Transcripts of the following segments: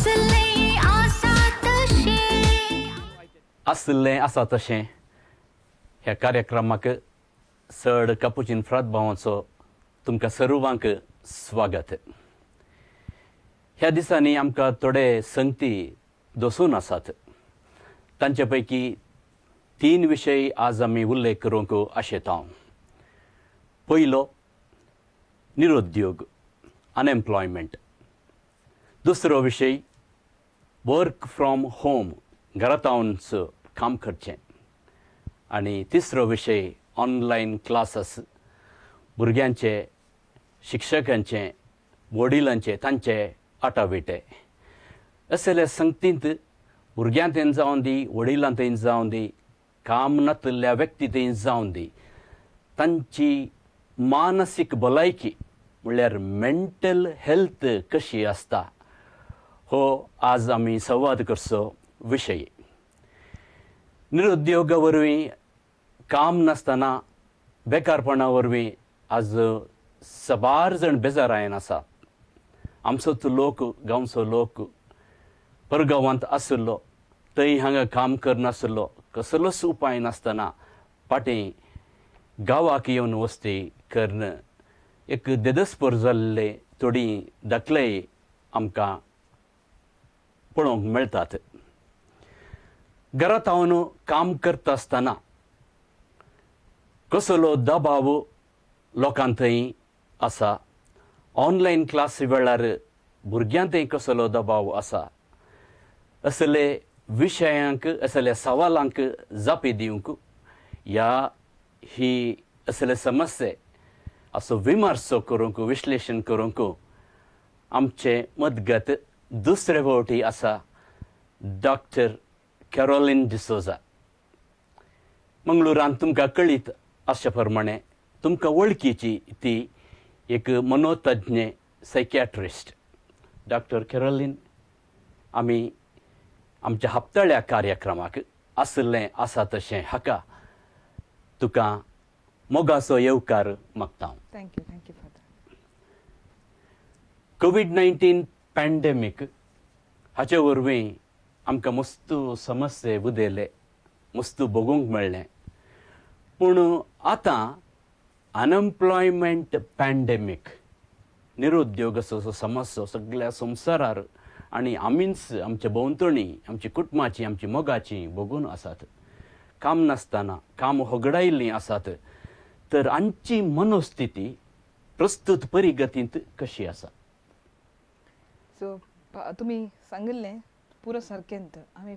असलें आसा तशें ह्या कार्यक्रमाक सड कापुचीन फ्रात भावांचो तुमकां सर्वांक स्वागत. ह्या दिसांनी आमकां थोडे संगती दसून आसात. तांचे पैकी 3 विशय आज आमी उल्लेख करूंक आशेतां. पयलो निरुद्योग, अनएम्प्लॉयमेंट. दुसरो विशय वर्क फ्रॉम होम, घरातावनच काम करचें. आनी तिसरो विशय ऑनलायन क्लासेस, भुरग्यांचे, शिक्षकांचे, वडिलांचे तांचे आटाविटे. असले संगतींत भुरग्यांत जावन दी, वडिलांत जावन दी, काम नातल्या व्यक्तींत जावन दी, तांची मानसीक भलायकी म्हणल्यार मेंटल हेल्थ कशी आसता हो आज आमी संवाद करचो विशय. निरुद्योगा वरवीं, काम नासतना बेकारपणा वरवीं आज सबार जण बेजारायन आसा. आमचोच लोक, गांवचो लोक परगांवांत आसलो, थंय हांगा काम करनासलो, कसलोच उपाय नासतना पाटी गांवाक येवन वस्ती करन एक देदस्पर जाल्ले थोडी दाखले आमकां पळोवंक मेळटात. घरांत हांव काम करता आसतना कसलो दबाव लोकांक थंय आसा, ऑनलायन क्लास वेळार भुरग्यांतय कसलो दबाव आसा, असले विशयांक, असले सवालांक जापी दिवंक ही असले समस्ये असो विमर्शो करूंक, विश्लेशण करूंक आमचे मदगत दुसरे फावटी आसा डॉक्टर कॅरोलिन डिसोजा. मंगळुरांत तुमकां कळीत अशा प्रमाणे तुमकां वळखीची ती एक मनोतज्ञ सायकियाट्रिस्ट. डॉक्टर कॅरोलिन आमी आमच्या हप्ताळ्या कार्यक्रमाक आसलें आसा तशें हाका तुका मोगाचो येवकार मागता. Thank you father. कोविड-19 पॅन्डेमीक हाचे वरवीं आमकां मस्तू समस्ये उदेले, मस्तू भोगूंक मेळ्ळें. पूण आतां अनएम्प्लॉयमेंट पॅन्डेमीक, निरुद्योगाचो समस्या सगळ्या संवसारार आनी आमीच आमच्या भोंवतणी, आमची कुटुंबाची, आमची मोगाची भोगून आसात. काम नासतना, काम होगडायिल्लीं आसात. तर आमची मनोस्थिती प्रस्तुत परिगतींत कशी आसा? सो तुमी सांगिल्लें पुरो सारकेंत. आमी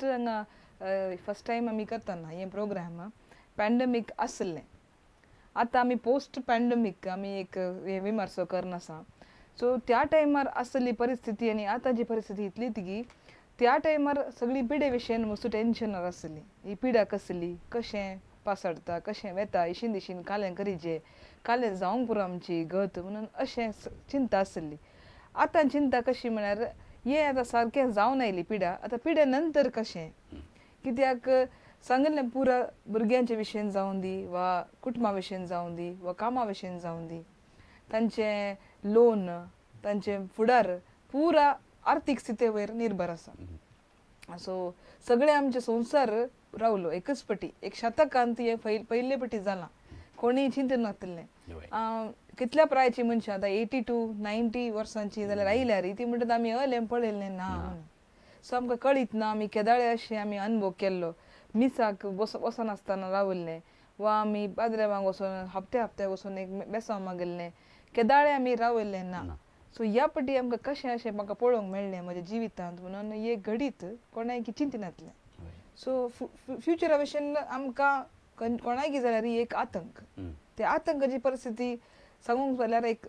फस्ट टायम आमी करतना हें प्रोग्राम पॅन्डेमीक आसलें. आतां आमी पोस्ट पॅन्डेमीक आमी एक विमर्शो करनासा. सो त्या टायमार आसली परिस्थिती आनी आतांची परिस्थिती इतली की त्या टायमार सगळी पिडे विशयन मस्त टेन्शनार आसली. ही पिडा कसली, कशें पासडता, कशें वेता, इशीन दिशीन कालें करीचें, कालें जावंक पुरो आमची गत म्हणून अशें चिंता आसली. आतां चिंता कशी म्हळ्यार हें आतां सारकें जावन आयली पिडा, आतां पिडे नंतर कशें. कित्याक सांगिल्लें पुरा भुरग्यांचे विशयन जावं दी, वा कुटुंबा विशयन जावं दी, वा कामा विशयन जावं दी, तांचें लोन, तांचे फुडार पुरा आर्थीक स्थिती वयर निर्भर आसा. सो सगळे आमचे संवसार रावलो एकच पटी. एक शतकांत हें पयले पटी जालां. कोणीय चिंतून नासलें. कितल्या प्रायाची मनशां आतां 80 to 90 वर्सांची जाल्यार आयल्यार ती म्हणटात आमी हलें पळयल्लें ना म्हणून. सो आमकां कळीत ना. आमी केदाळे अशें आमी अनुभव केल्लो. मिसाक वसनासतना रावल्लें, वा आमी पाद्रेवांक वचून हप्त्या वचून एक बेसांव मागिल्लें, केदाळे आमी रावयल्लें ना. सो ह्या पटी आमकां कशें अशें म्हाका पळोवंक मेळ्ळें म्हज्या जिवितांत म्हणून हे घडीत कोणाय चिंती नासलें. सो फ्युचरा विशयन आमकां कोणाय कितें जाल्यार ही एक आतंक. ते आतंकाची परिस्थिती सांगूंक जाल्यार एक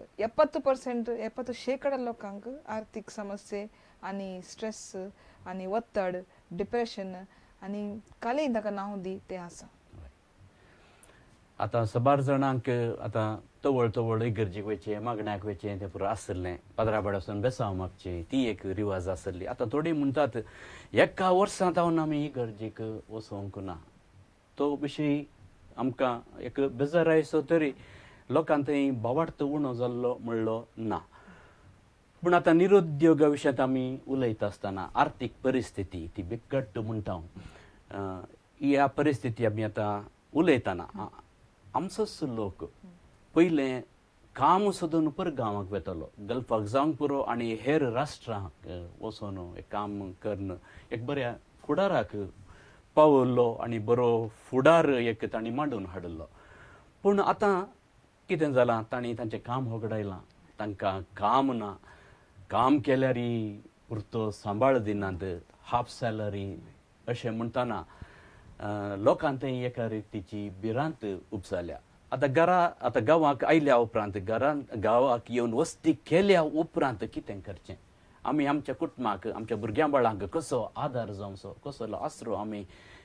70% लोकांक आर्थीक समस्ये आनी स्ट्रेस आनी वत्तड, डिप्रेशन आनी कालेय ताका नांव दी तें आसा. आतां सबार जाणांक आतां तवळ इगर्जेक वयचें, मागण्याक वयचें तें पुरो आसलें. पाद्राबाड वचून बेसांव मागचें ती एक रिवाज आसली. आतां थोडीं म्हणटात एका वर्सांत हांव आमी इगर्जेक वचोंक ना. तो विशय आमकां एक बेजारायसो तरी लोकांक थंय भावार्थ उणो जाल्लो म्हणलो ना. पूण आतां निरुद्योगा विशयांत आमी उलयता आसतना आर्थीक परिस्थिती ती बिकट म्हणटा ह्या परिस्थिती आमी आतां उलयतना आमचोच लोक पयलें काम सोदून परगांवाक वेतलो गल्फाक जावंक पुरो आनी हेर राष्ट्रांक वचून एक काम करन एक बऱ्या फुडाराक पावल्लो आनी बरो फुडार एक तांणी मांडून हाडलो पूण आतां कितें जालां तांणी तांचें काम होगडायलां तांकां काम ना काम केल्यारय पुरतो सांबाळ दिनात हाफ सॅलरी अशें म्हणटाना लोकांतय एका रितीची भिरांत उपजाल्या आतां गांवांक आयल्या उपरांत गांवांक येवन वस्ती केल्या उपरांत कितें करचें आमी आमच्या कुटुंबाक आमच्या भुरग्यां बाळांक कसो आदार जावचो कसो आसरो आमी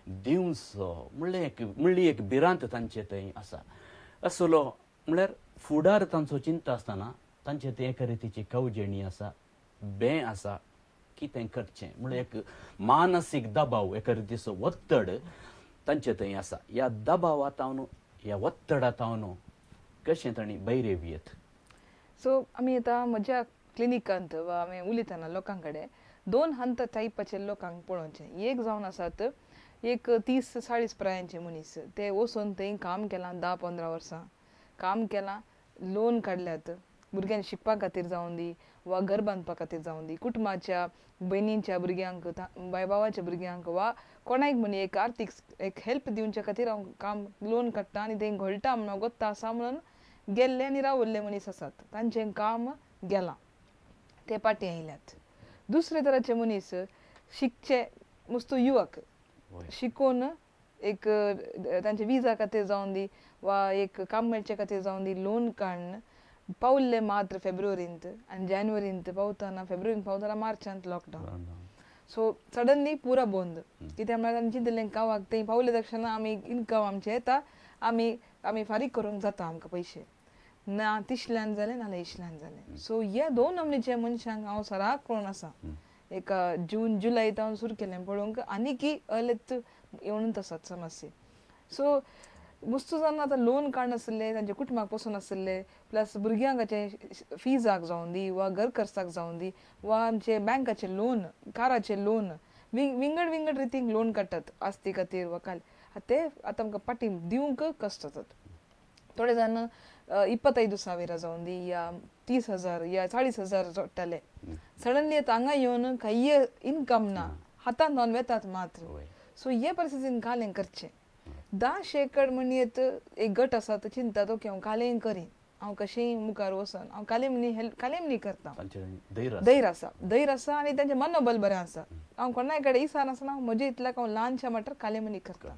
दिवचो म्हणली एक भिरांत तांचे थंय आसा असलो म्हळ्यार फुडार तांचो चिंता आसतना तांचे थंय एका रितीची कवजेणी आसा बें आसा कितें करचें म्हळ्यार एक मानसीक दबाव एका रितीचो वत्तड तांचे थंय आसा ह्या दबावांतावन ह्या वत्तडांतावन कशें तांणी भायर येवयेत सो आमी आतां म्हज्या क्लिनिकांत वा आमी उलयतना लोकां कडेन 2 हंत टायपाचे लोकांक पळोवचें एक जावन आसात एक 30-40 प्रायांचे मनीस ते वचून थंय काम केलां 10-15 वर्सां काम केलां लोन काडल्यात भुरग्यांक शिकपा खातीर जावं दी वा घर बांदपा खातीर जावं दी कुटुंबाच्या भयणींच्या भुरग्यांक बाय भावाच्या भुरग्यांक वा कोणाक म्हणी एक आर्थीक एक हेल्प दिवच्या खातीर हांव काम लोन काडटा आनी तें घोळटा म्हणून गोत्ता आसा म्हणून गेल्ले आनी रावल्ले मनीस आसात तांचें काम गेलां ते पाटी आयल्यात दुसरे तराचे मनीस शिकचे मस्त युवक शिकून एक तांचे विजा खातीर जावं दी वा एक काम मेळचे खातीर जावं दी लोन काडन पावल्ले मात्र फेब्रुवारींत आनी जानेवारींत पावतना फेब्रुवारींत पावतना मार्चांत लॉकडावन सो सडनली पुरा बंद कित्याक म्हळ्यार तांणी चिंतलें गांवाक थंय पावले तक्षण आमी इनकम आमचें येता आमी फारीक करूंक जाता आमकां पयशे ना तिसल्यान जालें नाल्यार इशल्यान जालें सो हे 2 नमनीच्या मनशांक हांव सराक पळोवन आसा एक जून जुलय तावन सुरू केलें पळोवंक आनीकी अलेत येवनूच आसात समस्या सो वस्तू जावन आतां लोन काडनासले तांच्या कुटुंबाक पसून आसले प्लस भुरग्यांचे फिजाक जावं दी वा घर खर्चाक जावं दी वा आमचे बँकाचे लोन काराचे लोन विंगड रितीन लोन काडटात आस्ती खातीर वा ते आतां आमकां पाटी दिवंक कश्ट जातात थोडे जाण 25,000 जावं दी या 30,000 या 40,000 जोडटाले सडनली आतां हांगा येवन काही इनकम ना हातांत लावन वेतात मात्र सो हे परिस्थितीन कालें करचें 10 एकड म्हणी एक गट आसा तो चिंतात ओके हांव कालें करीन हांव कशेंय मुखार वचून हांव कालें म्हणनी करता धैर्य आसा आनी तांचें मनोबल बरें आसा हांव कोणाय कडेन इसान आसना म्हजे इतल्याक हांव ल्हानशा मटार कालें म्हणनी करता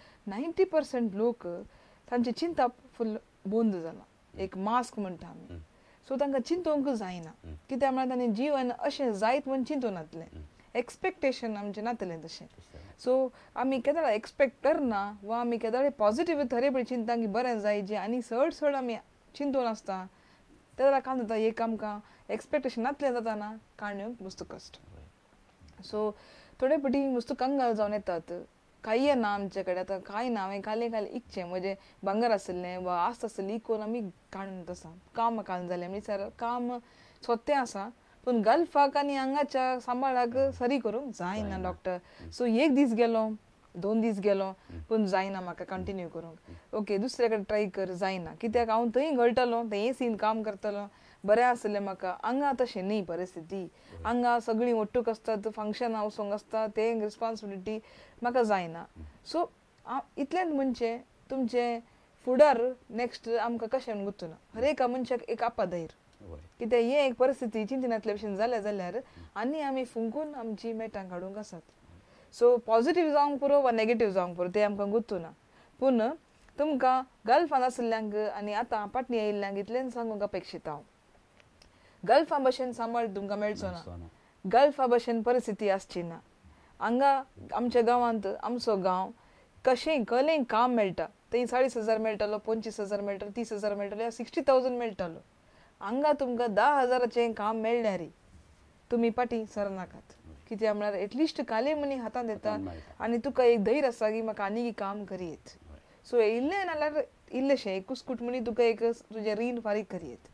90% लोक तांची चिंता फुल बंद जाला एक मास्क म्हणटा आमी सो तांकां चिंतोवंक जायना कित्याक म्हळ्यार तांणी जीवन अशें जायत म्हूण चिंतून नातलें एक्सपेक्टेशन आमचें नातलें तशें सो आमी केदां एक्सपेक्ट करना वा आमी केदां पॉझिटीव तरेपडी चिंता की बरें जाय जें आनी चड आमी चिंतून आसता ते जाल्यार काम जाता एक आमकां एक्सपेक्टेशन नातलें जाताना काडूंक मस्त कश्ट सो थोडे फावटी मस्त कंगाल जावन येतात काही ना आमचे कडेन आतां कांय ना हांवें काले इकचें म्हजें भांगर आसलें वा आस्त आसली इकून आमी काडून आसा काम काडून जालें म्हणजे सर काम सोत्तें आसा पूण गल्फाक आनी हांगाच्या सांबाळाक सरी करूंक जायना डॉक्टर सो एक दीस गेलो 2 दीस गेलो पूण जायना म्हाका कंटिन्यू करूंक ओके दुसरे कडेन ट्राय कर जायना कित्याक हांव थंय घडटलो थंय एसीन काम करतलो बरें आसलें म्हाका हांगा तशें न्ही परिस्थिती हांगा सगळीं ओट्टूक आसतात फंक्शनां वचोंक आसता ते रिस्पॉन्सिबिलिटी म्हाका जायना सो इतलेंच म्हणजे तुमचें फुडार नेक्स्ट आमकां कशें गुंतूना हर एका मनशाक एक आपा धैर्य कित्याक हे एक परिस्थिती चिंतनातले भशेन जाल्यार आनी आमी फुंकून आमची मेटां काडूंक आसात सो पॉझिटीव जावंक पुरो वा नेगेटीव जावंक पुरो ते आमकां गुंतूना पूण तुमकां गल्फान आसल्यांक आनी आतां पाटणी आयिल्ल्यांक इतलें सांगूंक अपेक्षीत हांव गल्फा भशेन सांबाळ तुमकां मेळचो ना गल्फा भशेन परिस्थिती आसची ना हांगा आमच्या गांवांत आमचो गांव कशेंय कलें काम मेळटा थंय 40,000 मेळटलो 25,000 मेळटलो 30,000 मेळटलो या 60,000 मेळटलो हांगा तुमकां 10,000चें काम मेळल्यार तुमी पाटी सरनाकात कित्याक म्हळ्यार एटलिस्ट काले मनी हातांत येता आनी तुका एक धैर्य आसा की म्हाका आनी काम करीत सो इल्लें नाल्यार इल्लेशें एक कुस्कूट मनी तुका एक तुजें रीण फारीक करीत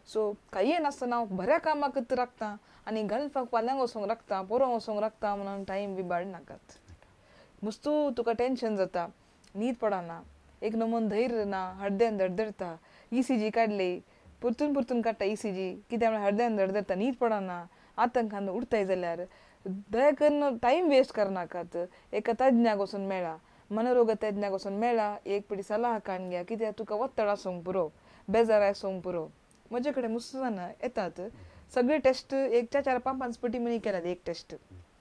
सो काही नासतना हांव बऱ्या कामाक राखता आनी गल्फाक फाल्यांक वचोंक राखता पोरों वचोंक राखता म्हणून टायम बिबाड नाकात. मस्तू तुका टेन्शन जाता, न्हीद पडना, एक नमून धैर्य ना, हड्ड्यान धडधडता, ECG काडली परतून काडटा ECG कित्याक म्हळ्यार हड्ड्यान धडधडटा, न्हीद पडना, आतंकान उठताय जाल्यार दया करून टायम वेस्ट करनाकात. एका तज्ञाक वचून मेळा, मनोरोग तज्ञाक वचून मेळा, एक पिडी सलाह काडून घ्या, कित्याक तुका वत्तड आसूंक पुरो, बेजार आसूंक पुरो. म्हजे कडेन मस्त जाणां येतात, सगळे टेस्ट एक 4-5 पटी मणी केल्यात एक टेस्ट,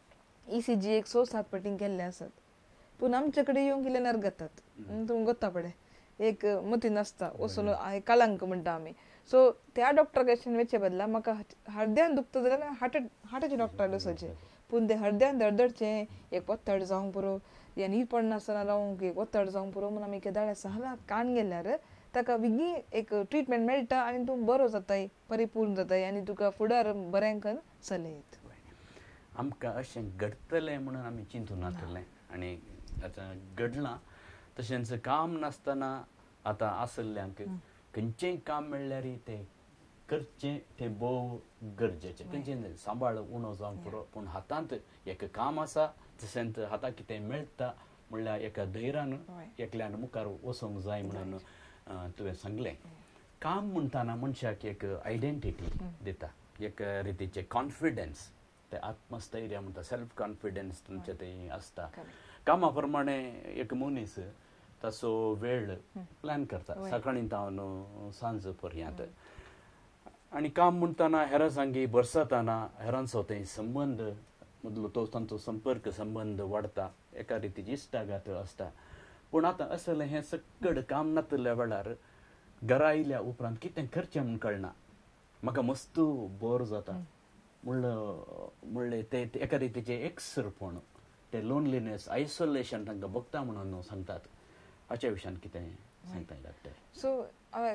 ECG एक 6-7 पटींक केल्ले आसात, पूण आमचे कडेन येवंक इल्ले नरगतात. तुमकां गोत्ता पडे एक मती नासता वचून कलंक म्हणटा आमी. सो त्या डॉक्टर कडेन वचचे बदला म्हाका हड्ड्यान दुखता जाल्यार हार्टाचे डॉक्टर वचचें. पूण ते हड्ड्यान धडधडचें, एक वत्तड जावंक पुरो, या न्हीद पडनासतना रावंक एक वत्तड जावंक पुरो म्हणून आमी केदाळे सलाह काडून गेल्यार ताका बेगीन एक ट्रिटमेंट मेळटा आनी तूं बरो जाताय, परिपूर्ण जाताय आनी तुका फुडार बरें करून चलयत. आमकां अशें घडटलें म्हणून आमी चिंतून नासलें आनी आतां घडलां. तशेंच काम नासतना आतां आसल्ल्यांक खंयचेंय काम मेळ्ळ्यार तें करचें तें भोव गरजेचें. खंयचें सांबाळ उणो जावंक पुरो, पूण हातांत एक काम आसा तशेंच हाताक कितें मेळटा म्हणल्यार एका धैर्यान एकल्यान मुखार वचोंक जाय म्हणून तुवें सांगलें. काम म्हणटाना मनशाक एक आयडेंटिटी दिता, एक रितीचें कॉन्फिडन्स, ते आत्मस्थैर्य म्हणटा, सेल्फ कॉन्फिडन्स तुमचें तें आसता. कामा प्रमाणे एक मनीस ताचो वेळ प्लॅन करता, सकाळीं तावन सांज पर्यंत. आनी काम म्हणटाना हेरां सांगी बरसताना हेरांचो तें संबंद मदलो तो तांचो संपर्क संबंद वाडटा, एका रितीची इश्टागात आसता. पूण आतां असलें हें सकड काम नातल्या वेळार घरा आयल्या उपरांत कितें करचें म्हूण कळना, म्हाका मस्तू बोर जाता म्हणलें ते एका रितीचें एकसरपण, ते लोनलीनेस, आयसोलेशन तांकां भोगता म्हणून सांगतात. हाच्या विशयान कितें सांगता डॉक्टर? सो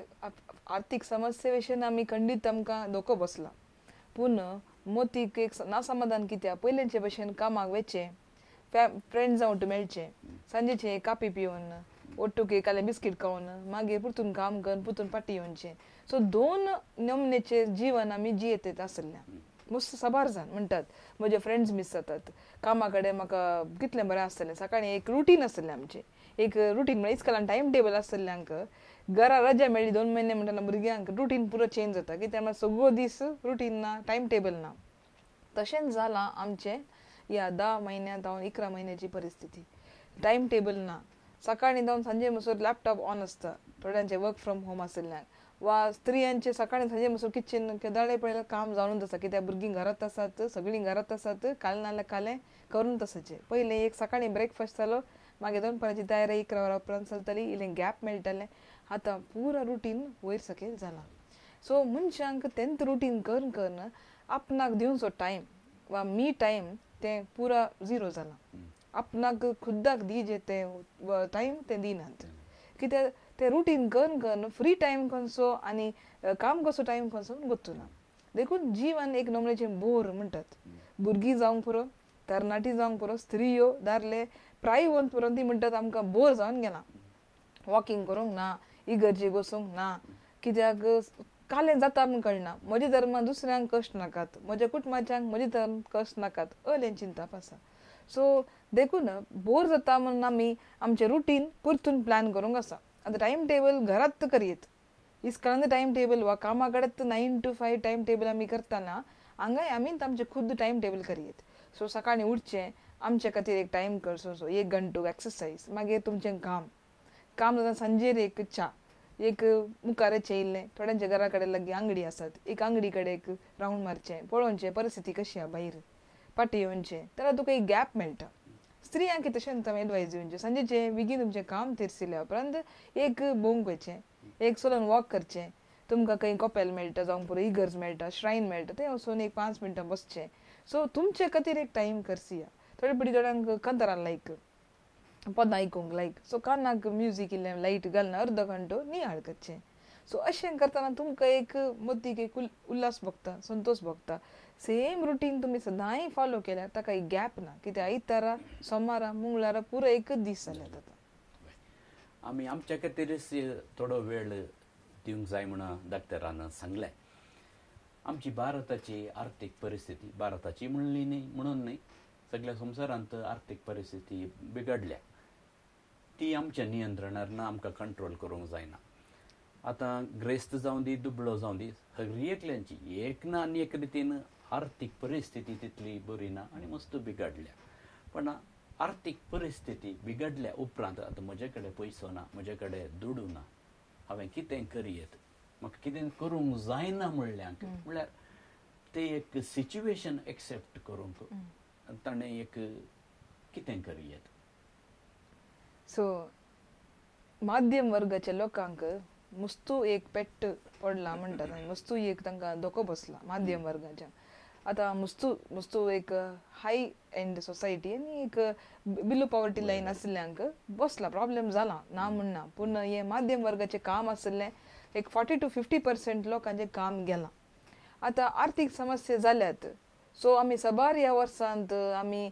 आर्थीक समस्ये विशीं आमी खंडीत आमकां धोको बसला, पूण मोतीक एक नासमाधान कित्याक पयलींचे भशेन कामाक वचचें, फ्रेंड्स जावं मेळचें, सांजेचें एक कापी पिवन ओट्टूक एक बिस्कीट खावन मागीर परतून काम करून परतून पाटी येवचें. सो 2 नमनेचे जीवन आमी जियेत आसल्यां. मस्त साबार जाण म्हणटात म्हजे फ्रेंड्स मिस जातात, कामा कडेन म्हाका कितलें बरें आसतलें, सकाळीं एक रुटीन आसलें आमचें, एक रुटीन म्हळ्यार इस्कॉलान टायम टेबल आसल्ल्यांक घरा रजा मेळ्ळी 2 म्हयने म्हणटना भुरग्यांक रुटीन पुरो चेंज जाता, कित्याक म्हळ्यार सगळो दीस रुटीन ना, टायम टेबल ना. तशेंच जालां आमचें ह्या 10 म्हयन्यां जावन 11 म्हयन्याची परिस्थिती. टायम टेबल ना, सकाळीं जावन सांजे म्हणसर लॅपटॉप ऑन आसता थोड्यांचे वर्क फ्रॉम होम आसल्ल्यांक, वा स्त्रियांचे सकाळीं सांजे म्हणसर किचन केदाळे पळयल्यार काम जावनूच आसा, कित्याक भुरगीं घरांत आसात, सगळीं घरांत आसात, काल नाल्यार कालें करूनच आसाचें. पयलें एक सकाळीं ब्रेकफास्ट जालो, मागीर दनपाराची तयारी 11 वरां उपरांत चलताली, इल्लें गॅप मेळटालें. आतां पुरो रुटीन वयर सकयल जालां. सो मनशांक तेंच रुटीन करून करून आपणाक दिवचो टायम वा मी टायम तें पुरा झिरो जालां. आपणाक खुद्दाक दिवचें तें टायम तें दिनात, कित्याक तें रुटीन करून करून फ्री टायम खंयचो आनी काम कसो टायम खंयचो गोतू ना. देखून जीवन एक नमनेचें बोर म्हणटात. भुरगीं जावंक पुरो, तरणाटी जावंक पुरो, स्त्रियो दादले प्राय वंत पुरो, ती म्हणटात आमकां बोर जावन गेलां, वॉकिंग करूंक ना, इगर्जेक वचूंक ना, कित्याक कालें जाता म्हूण कळना. म्हज्या धर्मान दुसऱ्यांक कश्ट नाकात, म्हज्या कुटुंबाच्यांक म्हजे धर्म कश्ट नाकात, अलें चिंताप आसा. सो देखून बोर जाता म्हणून आमी आमचें रुटीन परतून प्लॅन करूंक आसा. आतां टायम टेबल घरांत करयत, इस्कॉलांत टायम टेबल वा कामा कडेन 9 to 5 टायम टेबल आमी करतना हांगाय आमीच आमचें खुद्द टायम टेबल करयत. सो सकाळीं उठचें, आमचे खातीर एक टायम करचो, 1 घंटो एक्सरसायज, मागीर तुमचें काम जाता सांजेर एक च्या, एक मुखारचें इल्लें, थोड्यांच्या घरा कडेन लागीं आंगडी आसात, एक आंगडी कडेन एक रावंड मारचें, पळोवचें परिस्थिती कशी आसा भायर, पाटी येवचें, जाल्यार तुका एक गॅप मेळटा. स्त्रियांक तशेंच हांवें एडवायज दिवचें, सांजेचें बेगीन तुमचें काम तेरसिल्या उपरांत एक भोंवंक वचचें, एक चलोन वॉक करचें, तुमकां खंय कपेल मेळटा जावंक पुरो, इगर्ज मेळटा, श्रायन मेळटा, थंय वचून एक 5 मिनटां बसचें. सो तुमचे खातीर एक टायम करसिया. थोड्यांक कांतारां लायक, पदां आयकूंक लायक, सो कानाक म्युजीक इल्लें लायट घालून अर्द घंटो नियाळ करचें. सो अशें करतना तुमकां एक मतीक एक उल्हास भोगता, संतोश भोगता. सेम रुटीन तुमी सदांय फॉलो केल्यार ताका एक गॅप ना, कित्याक आयतारा, सोमारा, मंगळारा पुरो एकच दीस जाल्यात आतां. आमी आमच्या खातीरच थोडो वेळ दिवंक जाय म्हणून डॉक्टरान सांगलें. आमची भारताची आर्थिक परिस्थिती भारताची म्हणली नाही म्हणून नाही सगळ्या संवसारांत आर्थिक परिस्थिती बिगडल्या ती आमच्या नियंत्रणार ना आमकां कंट्रोल करूंक जायना आतां ग्रेस्त जावं दी दुबळो जावं दी सगळी एकल्यांची एक ना आनी एक रितीन आर्थिक परिस्थिती तितली बरी ना आनी मस्त बिगडल्या पण आर्थिक परिस्थिती बिगडल्या उपरांत आतां म्हजे कडेन पयसो ना म्हजे कडेन दुडू ना हांवें कितें करीत म्हाका कितें करूंक जायना म्हणल्यार ते एक सिच्युएशन एक्सेप्ट करूंक ताणें एक कितें करीत सो माध्यम वर्गाच्या लोकांक मस्तू एक पेट्ट पडला म्हणटात आनी मस्तू एक तांकां धोको बसला माध्यम वर्गाच्या आतां मस्तू एक हाय एंड सोसायटी आनी एक बिलो पॉवर्टी लायन आसल्यांक बसला प्रॉब्लेम जाला ना म्हणना पूण हे माध्यम वर्गाचें काम आसलें एक 40 to 50% लोकांचें काम गेलां आतां आर्थीक समस्या जाल्यात सो आमी सबार ह्या वर्सांत आमी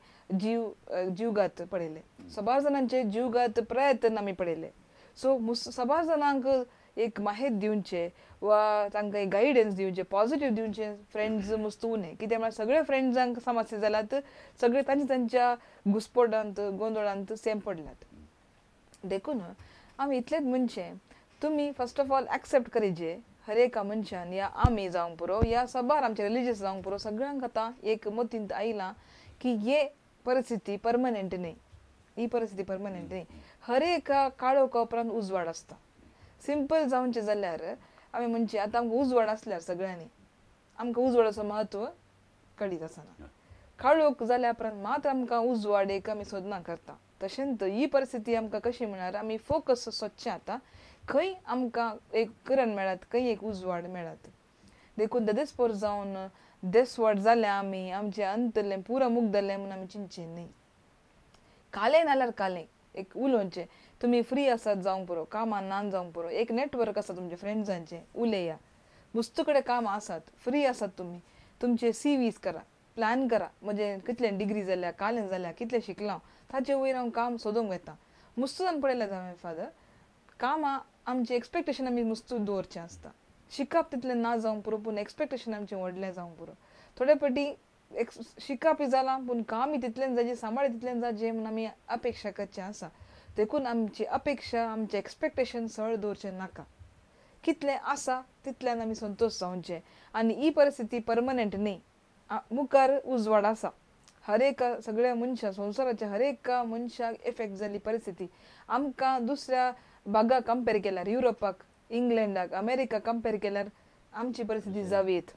जीवघात पळयले सबार जाणांचे जीवघात प्रयत्न आमी पळयले सो सबार जाणांक एक माहीत दिवचे वा तांकां एक गायडन्स दिवचे पॉझिटिव्ह दिवचे फ्रेंड्स मस्तू उणे कित्याक म्हळ्यार सगळ्या फ्रेंड्सांक समस्या जाल्यात सगळे तांच्या घुसपटांत गोंधळांत सेम पडल्यात देखून आमी इतलेच म्हणचे तुमी फर्स्ट ऑफ ऑल एक्सेप्ट करीचे हर एका मनशान या आमी जावंक पुरो या सबार आमचे रिलिजियस जावंक पुरो सगळ्यांक आतां एक मतींत आयलां की हे परिस्थिती परमनंट न्ही ही परिस्थिती परमनंट न्ही हर एका काळो कोपरांत उजवाड आसता सिंपल जावचें जाल्यार आमी म्हणचे आतां आमकां उजवाड आसल्यार सगळ्यांनी आमकां उजवाडाचो महत्व कळीत आसना काळोख जाल्या उपरांत मात आमकां उजवाड एक आमी सोदना करता तशेंच ही परिस्थिती आमकां कशी म्हळ्यार आमी फोकस सोदचें आतां खंय आमकां एक किरण मेळत खंय एक उजवाड मेळत देखून देदेस्पोर जावन देसवड जाल्या आमी आमचें अंतरलें पुरो मुग्धलें म्हूण आमी चिंतचें न्ही कालें नाल्यार कालें एक उलोवचें तुमी फ्री आसात जावंक पुरो कामान नान जावंक पुरो एक नेटवर्क आसा तुमच्या फ्रेंड्सांचें उलया मस्तू कडेन कामां आसात फ्री आसात तुमी तुमचे CVs करा प्लॅन करा म्हणजे कितलें डिग्री जाल्या कालें जाल्या कितलें शिकलां ताचे वयर हांव काम सोदूंक वेता मस्तू जावन पळयलें हांवें फादर कामां आमचें एक्सपेक्टेशन आमी मस्तू दवरचें आसता शिकप तितलें ना जावंक पुरो पूण एक्सपेक्टेशन आमचें व्हडलें जावंक पुरो थोडे फावटी शिकपय जालां पूण कामय तितलें जाचें सांबाळ तितलें जाचें म्हूण आमी अपेक्षा करचें आसा देखून आमची अपेक्षा आमचें एक्सपेक्टेशन चड दवरचें नाका कितलें आसा तितल्यान आमी संतोश जावचें आनी ही परिस्थिती परमनंट न्ही मुखार उजवाड आसा हर एका सगळ्या मनशाक संवसाराच्या हर एका मनशाक इफेक्ट जाल्ली परिस्थिती आमकां दुसऱ्या भागाक कंपेर केल्यार युरोपाक इंग्लंडाक अमेरिका कंपेर केल्यार आमची परिस्थिती जावेत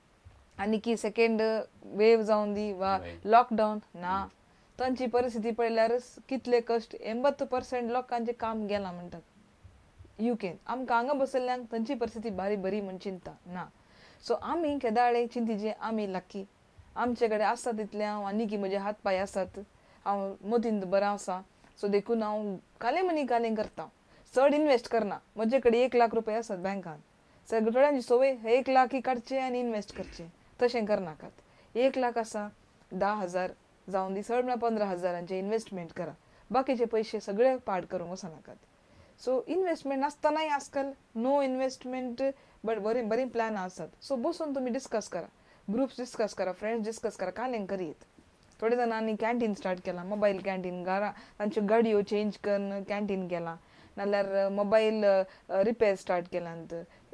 आनी की सेकेंड वेव जावन दी वा लॉकडावन ना तांची परिस्थिती पळयल्यार कितले कश्ट 80% लोकांचें काम गेलां म्हणटात UK आमकां हांगा बसयल्ल्यांक तांची परिस्थिती बारी बरी म्हण चिंता ना सो आमी केदाळे चिंतीचे आमी लकी आमचे कडेन आसा तितलें हांव आनी की म्हजे हात पांय आसात हांव मतींत बरो आसा सो देखून हांव कालें मनी कालें करता चड इन्वेस्ट करना म्हजे कडेन 1 लाख रुपया आसात बँकांत सगळ्यांची सवय 1 लाख काडचे आनी इन्वेस्ट करचे तशें करनाकात 1 लाख आसा 10,000 जावन दी चड म्हळ्यार 15,000 इन्वेस्टमेंट करा बाकीचे पयशे सगळे पाड करूंक वचनाकात सो इन्वेस्टमेंट नासतनाय आजकाल नो इन्वेस्टमेंट बट बरी प्लॅन आसात सो बसून तुमी डिस्कस करा ग्रुप्स डिस्कस करा फ्रेंड्स डिस्कस करा कालें करीत थोडे जाणांनी कॅन्टीन स्टार्ट केला मोबायल कॅन्टीन घरा तांच्यो गाडयो चेंज करून कॅन्टीन केला नाल्यार मोबायल रिपेर स्टार्ट केलांत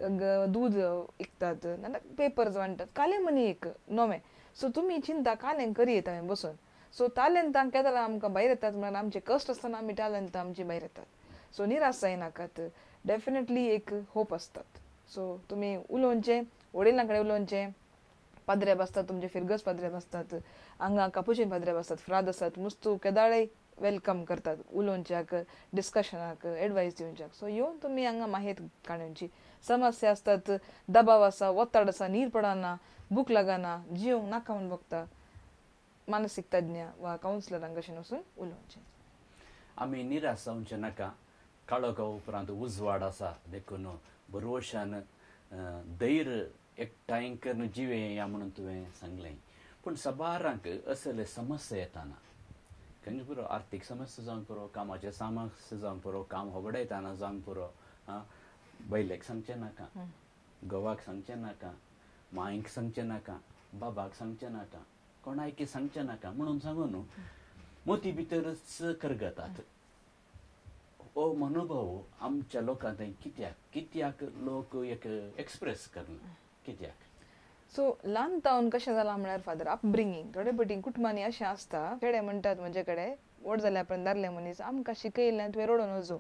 दूध विकतात नाल्यार पेपर्स वांटतात कालें मनी एक नवें सो तुमी चिंता कालें करीत हांवें बसून सो टॅलंटांक केदां आमकां भायर येतात म्हळ्यार आमचे कश्ट आसतना आमी टॅलंट आमची भायर येतात सो निराश जायनाकात डेफिनेटली एक होप आसतात सो तुमी उलोवचें वडिलां कडेन उलोवचें पाद्रे बसतात तुमचे फिरगस पाद्रे बसतात हांगा कापुचीन पाद्रे बसतात फ्राद आसात मस्तू केदाळे वेलकम करतात उलोवच्याक डिस्कशनाक एडवायस दिवच्याक सो येवन तुमी हांगा माहीत काडची समस्या आसतात दबाव आसा वताड आसा न्हीद पडना भूक लागना जिवंक नाका म्हूण बगता मानसीक तज्ञ वा कावन्सिलरांक कशें वचून उलोवचें आमी निराश जावचें नाका काळोखा उपरांत उजवाड आसा देखून बरोशान धैर्य एकठांय करून जिवे या म्हणून तुवें सांगलें पूण सबारांक असले समस्या येताना खंय पुरो आर्थीक समस्या जावंक पुरो कामाचे समस्या जावंक पुरो काम होगडयताना जावंक पुरो बैलेक सांगचें नाका घोवाक सांगचें नाका मायक सांगचे नाका बाबाक सांगचे नाका कोणायकी सांगचे नाका म्हणून सांगून मोती भितरच करगतात हो मनोभाव आमच्या लोकांत कित्याक लोक एक एक्सप्रेस करना कित्याक सो ल्हान तावन कशें जालां म्हळ्यार फादर अपब्रिंगींग थोडे पटी कुटुंबांनी अशें आसता चेडे म्हणटात म्हजे कडेन व्हड जाल्या उपरांत दादले मनीस आमकां शिकयलें तुवें रडोन वचो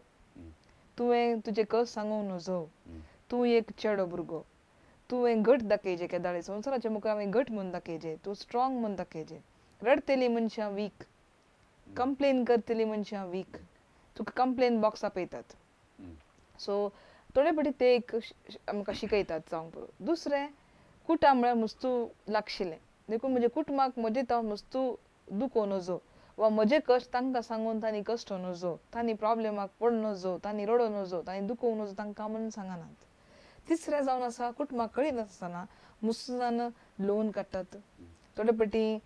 तुवें तुजे कस सांगूंक नजो तूं एक चेडो भुरगो तुवें घट दाखयचें केदाळे संवसाराच्या मुखार हांवें घट म्हूण दाखयचें तूं स्ट्रॉंग म्हूण दाखयचें रडतलीं मनशां वीक कंप्लेन करतलीं मनशां वीक तुका कंप्लेन बॉक्स आपयतात सो थोडे पटी ते एक आमकां शिकयतात जावंक पुरो दुसरें कुटां म्हळ्यार मुस्तू लागशिल्लें देखून म्हज्या कुटुंबाक म्हजे तो मुस्तू दुखो नजो वा म्हजे कश्ट तांकां सांगून तांणी कश्ट नजो तांणी प्रॉब्लेमाक पड नजो तांणी रडो नजो तांणी दुखोवंक नजो तांकां म्हणून सांगनात तिसरें जावन आसा कुटुंबाक कळनासतना मुस्तान लोन काडटात थोडे पटी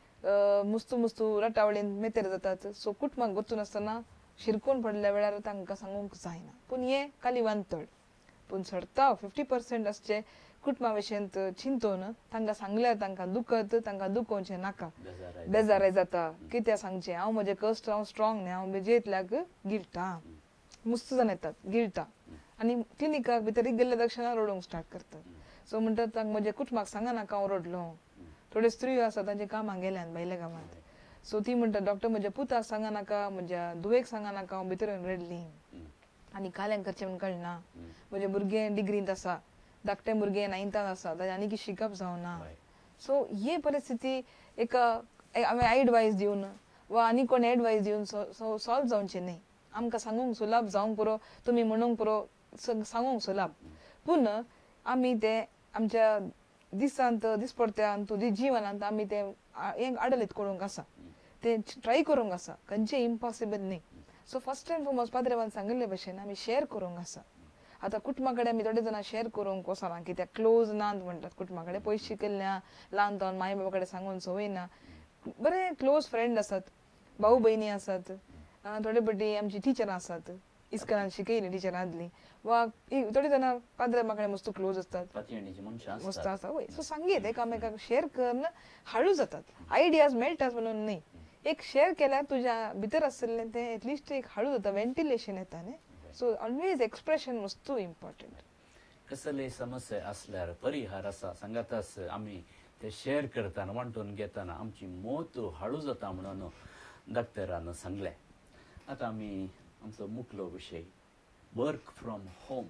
मुस्तू रटावळेन मेतेर जातात सो कुटुंबाक गुर्तून आसतना शिरकोन पडल्या वेळार तांकां सांगूंक जायना पूण हे खाली वांतड पूण सरता 50% आसचे कुटुंबा विशयेंत चिंतून तांकां सांगल्यार तांकां दुखत तांकां दुखोवचें नाका बेजाराय जाता कित्याक सांगचें हांव म्हजे कश्ट हांव स्ट्रॉंग न्ही हांव बेजेतल्याक गिळटा मुस्त जावन येतात गिळटा आनी क्लिनिकाक भितर एक गेल्ल्या दक्षिणाक रडोवंक स्टार्ट करतात सो म्हणटात तांकां म्हज्या कुटुंबाक सांगा नाका हांव रडलो थोड्यो स्त्रियो आसा तांचे कामाक गेल्यात भायल्या गांवांत सो ती म्हणटा डॉक्टर म्हज्या पुताक सांगा नाका म्हज्या धुवेक सांगा नाका हांव भितर येवन रडली आनी काल्यांक करचें म्हूण कळना म्हजें भुरगें डिग्रींत आसा धाकटें भुरगें 9th आसा ताजें आनी कितें शिकप जावना सो हे परिस्थिती एक हांवें एडवायस दिवन वा आनी कोण एडवायस दिवन सॉल्व जावचें न्ही आमकां सांगूंक सुलभ जावंक पुरो तुमी म्हणूंक पुरो सांगूंक सुलभ पूण आमी ते आमच्या दिसांत दिसपडट्यान तुजी जिवनांत आमी ते हें आडलीत करूंक आसा ते ट्राय करूंक आसा खंयचें इम्पॉसिबल न्ही सो फर्स्ट एंड फॉरमोस्ट पाद्रेवान सांगिल्ले भशेन आमी शेअर करूंक आसा आतां कुटुंबा कडेन आमी थोडे जाणां शेअर करूंक वचना कित्याक क्लोज नात म्हणटात कुटुंबा कडेन पयशे शिकिल्ल्या ल्हान जावन माय बाबा कडेन सांगून संवय ना बरे क्लोज फ्रेंड आसात भाऊ भयणी आसात थोडे पटी आमची टिचरां आसात इस्कलान शिकयलीं टिचरां आदलीं वा थोडे जाणां पाद्रेमा कडेन मस्त क्लोज असतात मस्त आसा वय सो सांगीत एकामेकाक शेअर करून हळू जातात आयडियाज मेळटात म्हणून न्ही एक शेअर केल्यार तुज्या भितर आसलें तें एटलिस्ट एक हळू जाता वेंटिलेशन येता न्ही सो ऑलवेज एक्सप्रेशन मस्त इम्पॉर्टंट कसले समस्या असल्यार परिहार आसा सांगातास आमी ते शेअर करतना वांटून घेतना आमची मोत हळू जाता म्हणून डॉक्टरान सांगलें आतां आमी आमचो मुखलो विशय वर्क फ्रॉम होम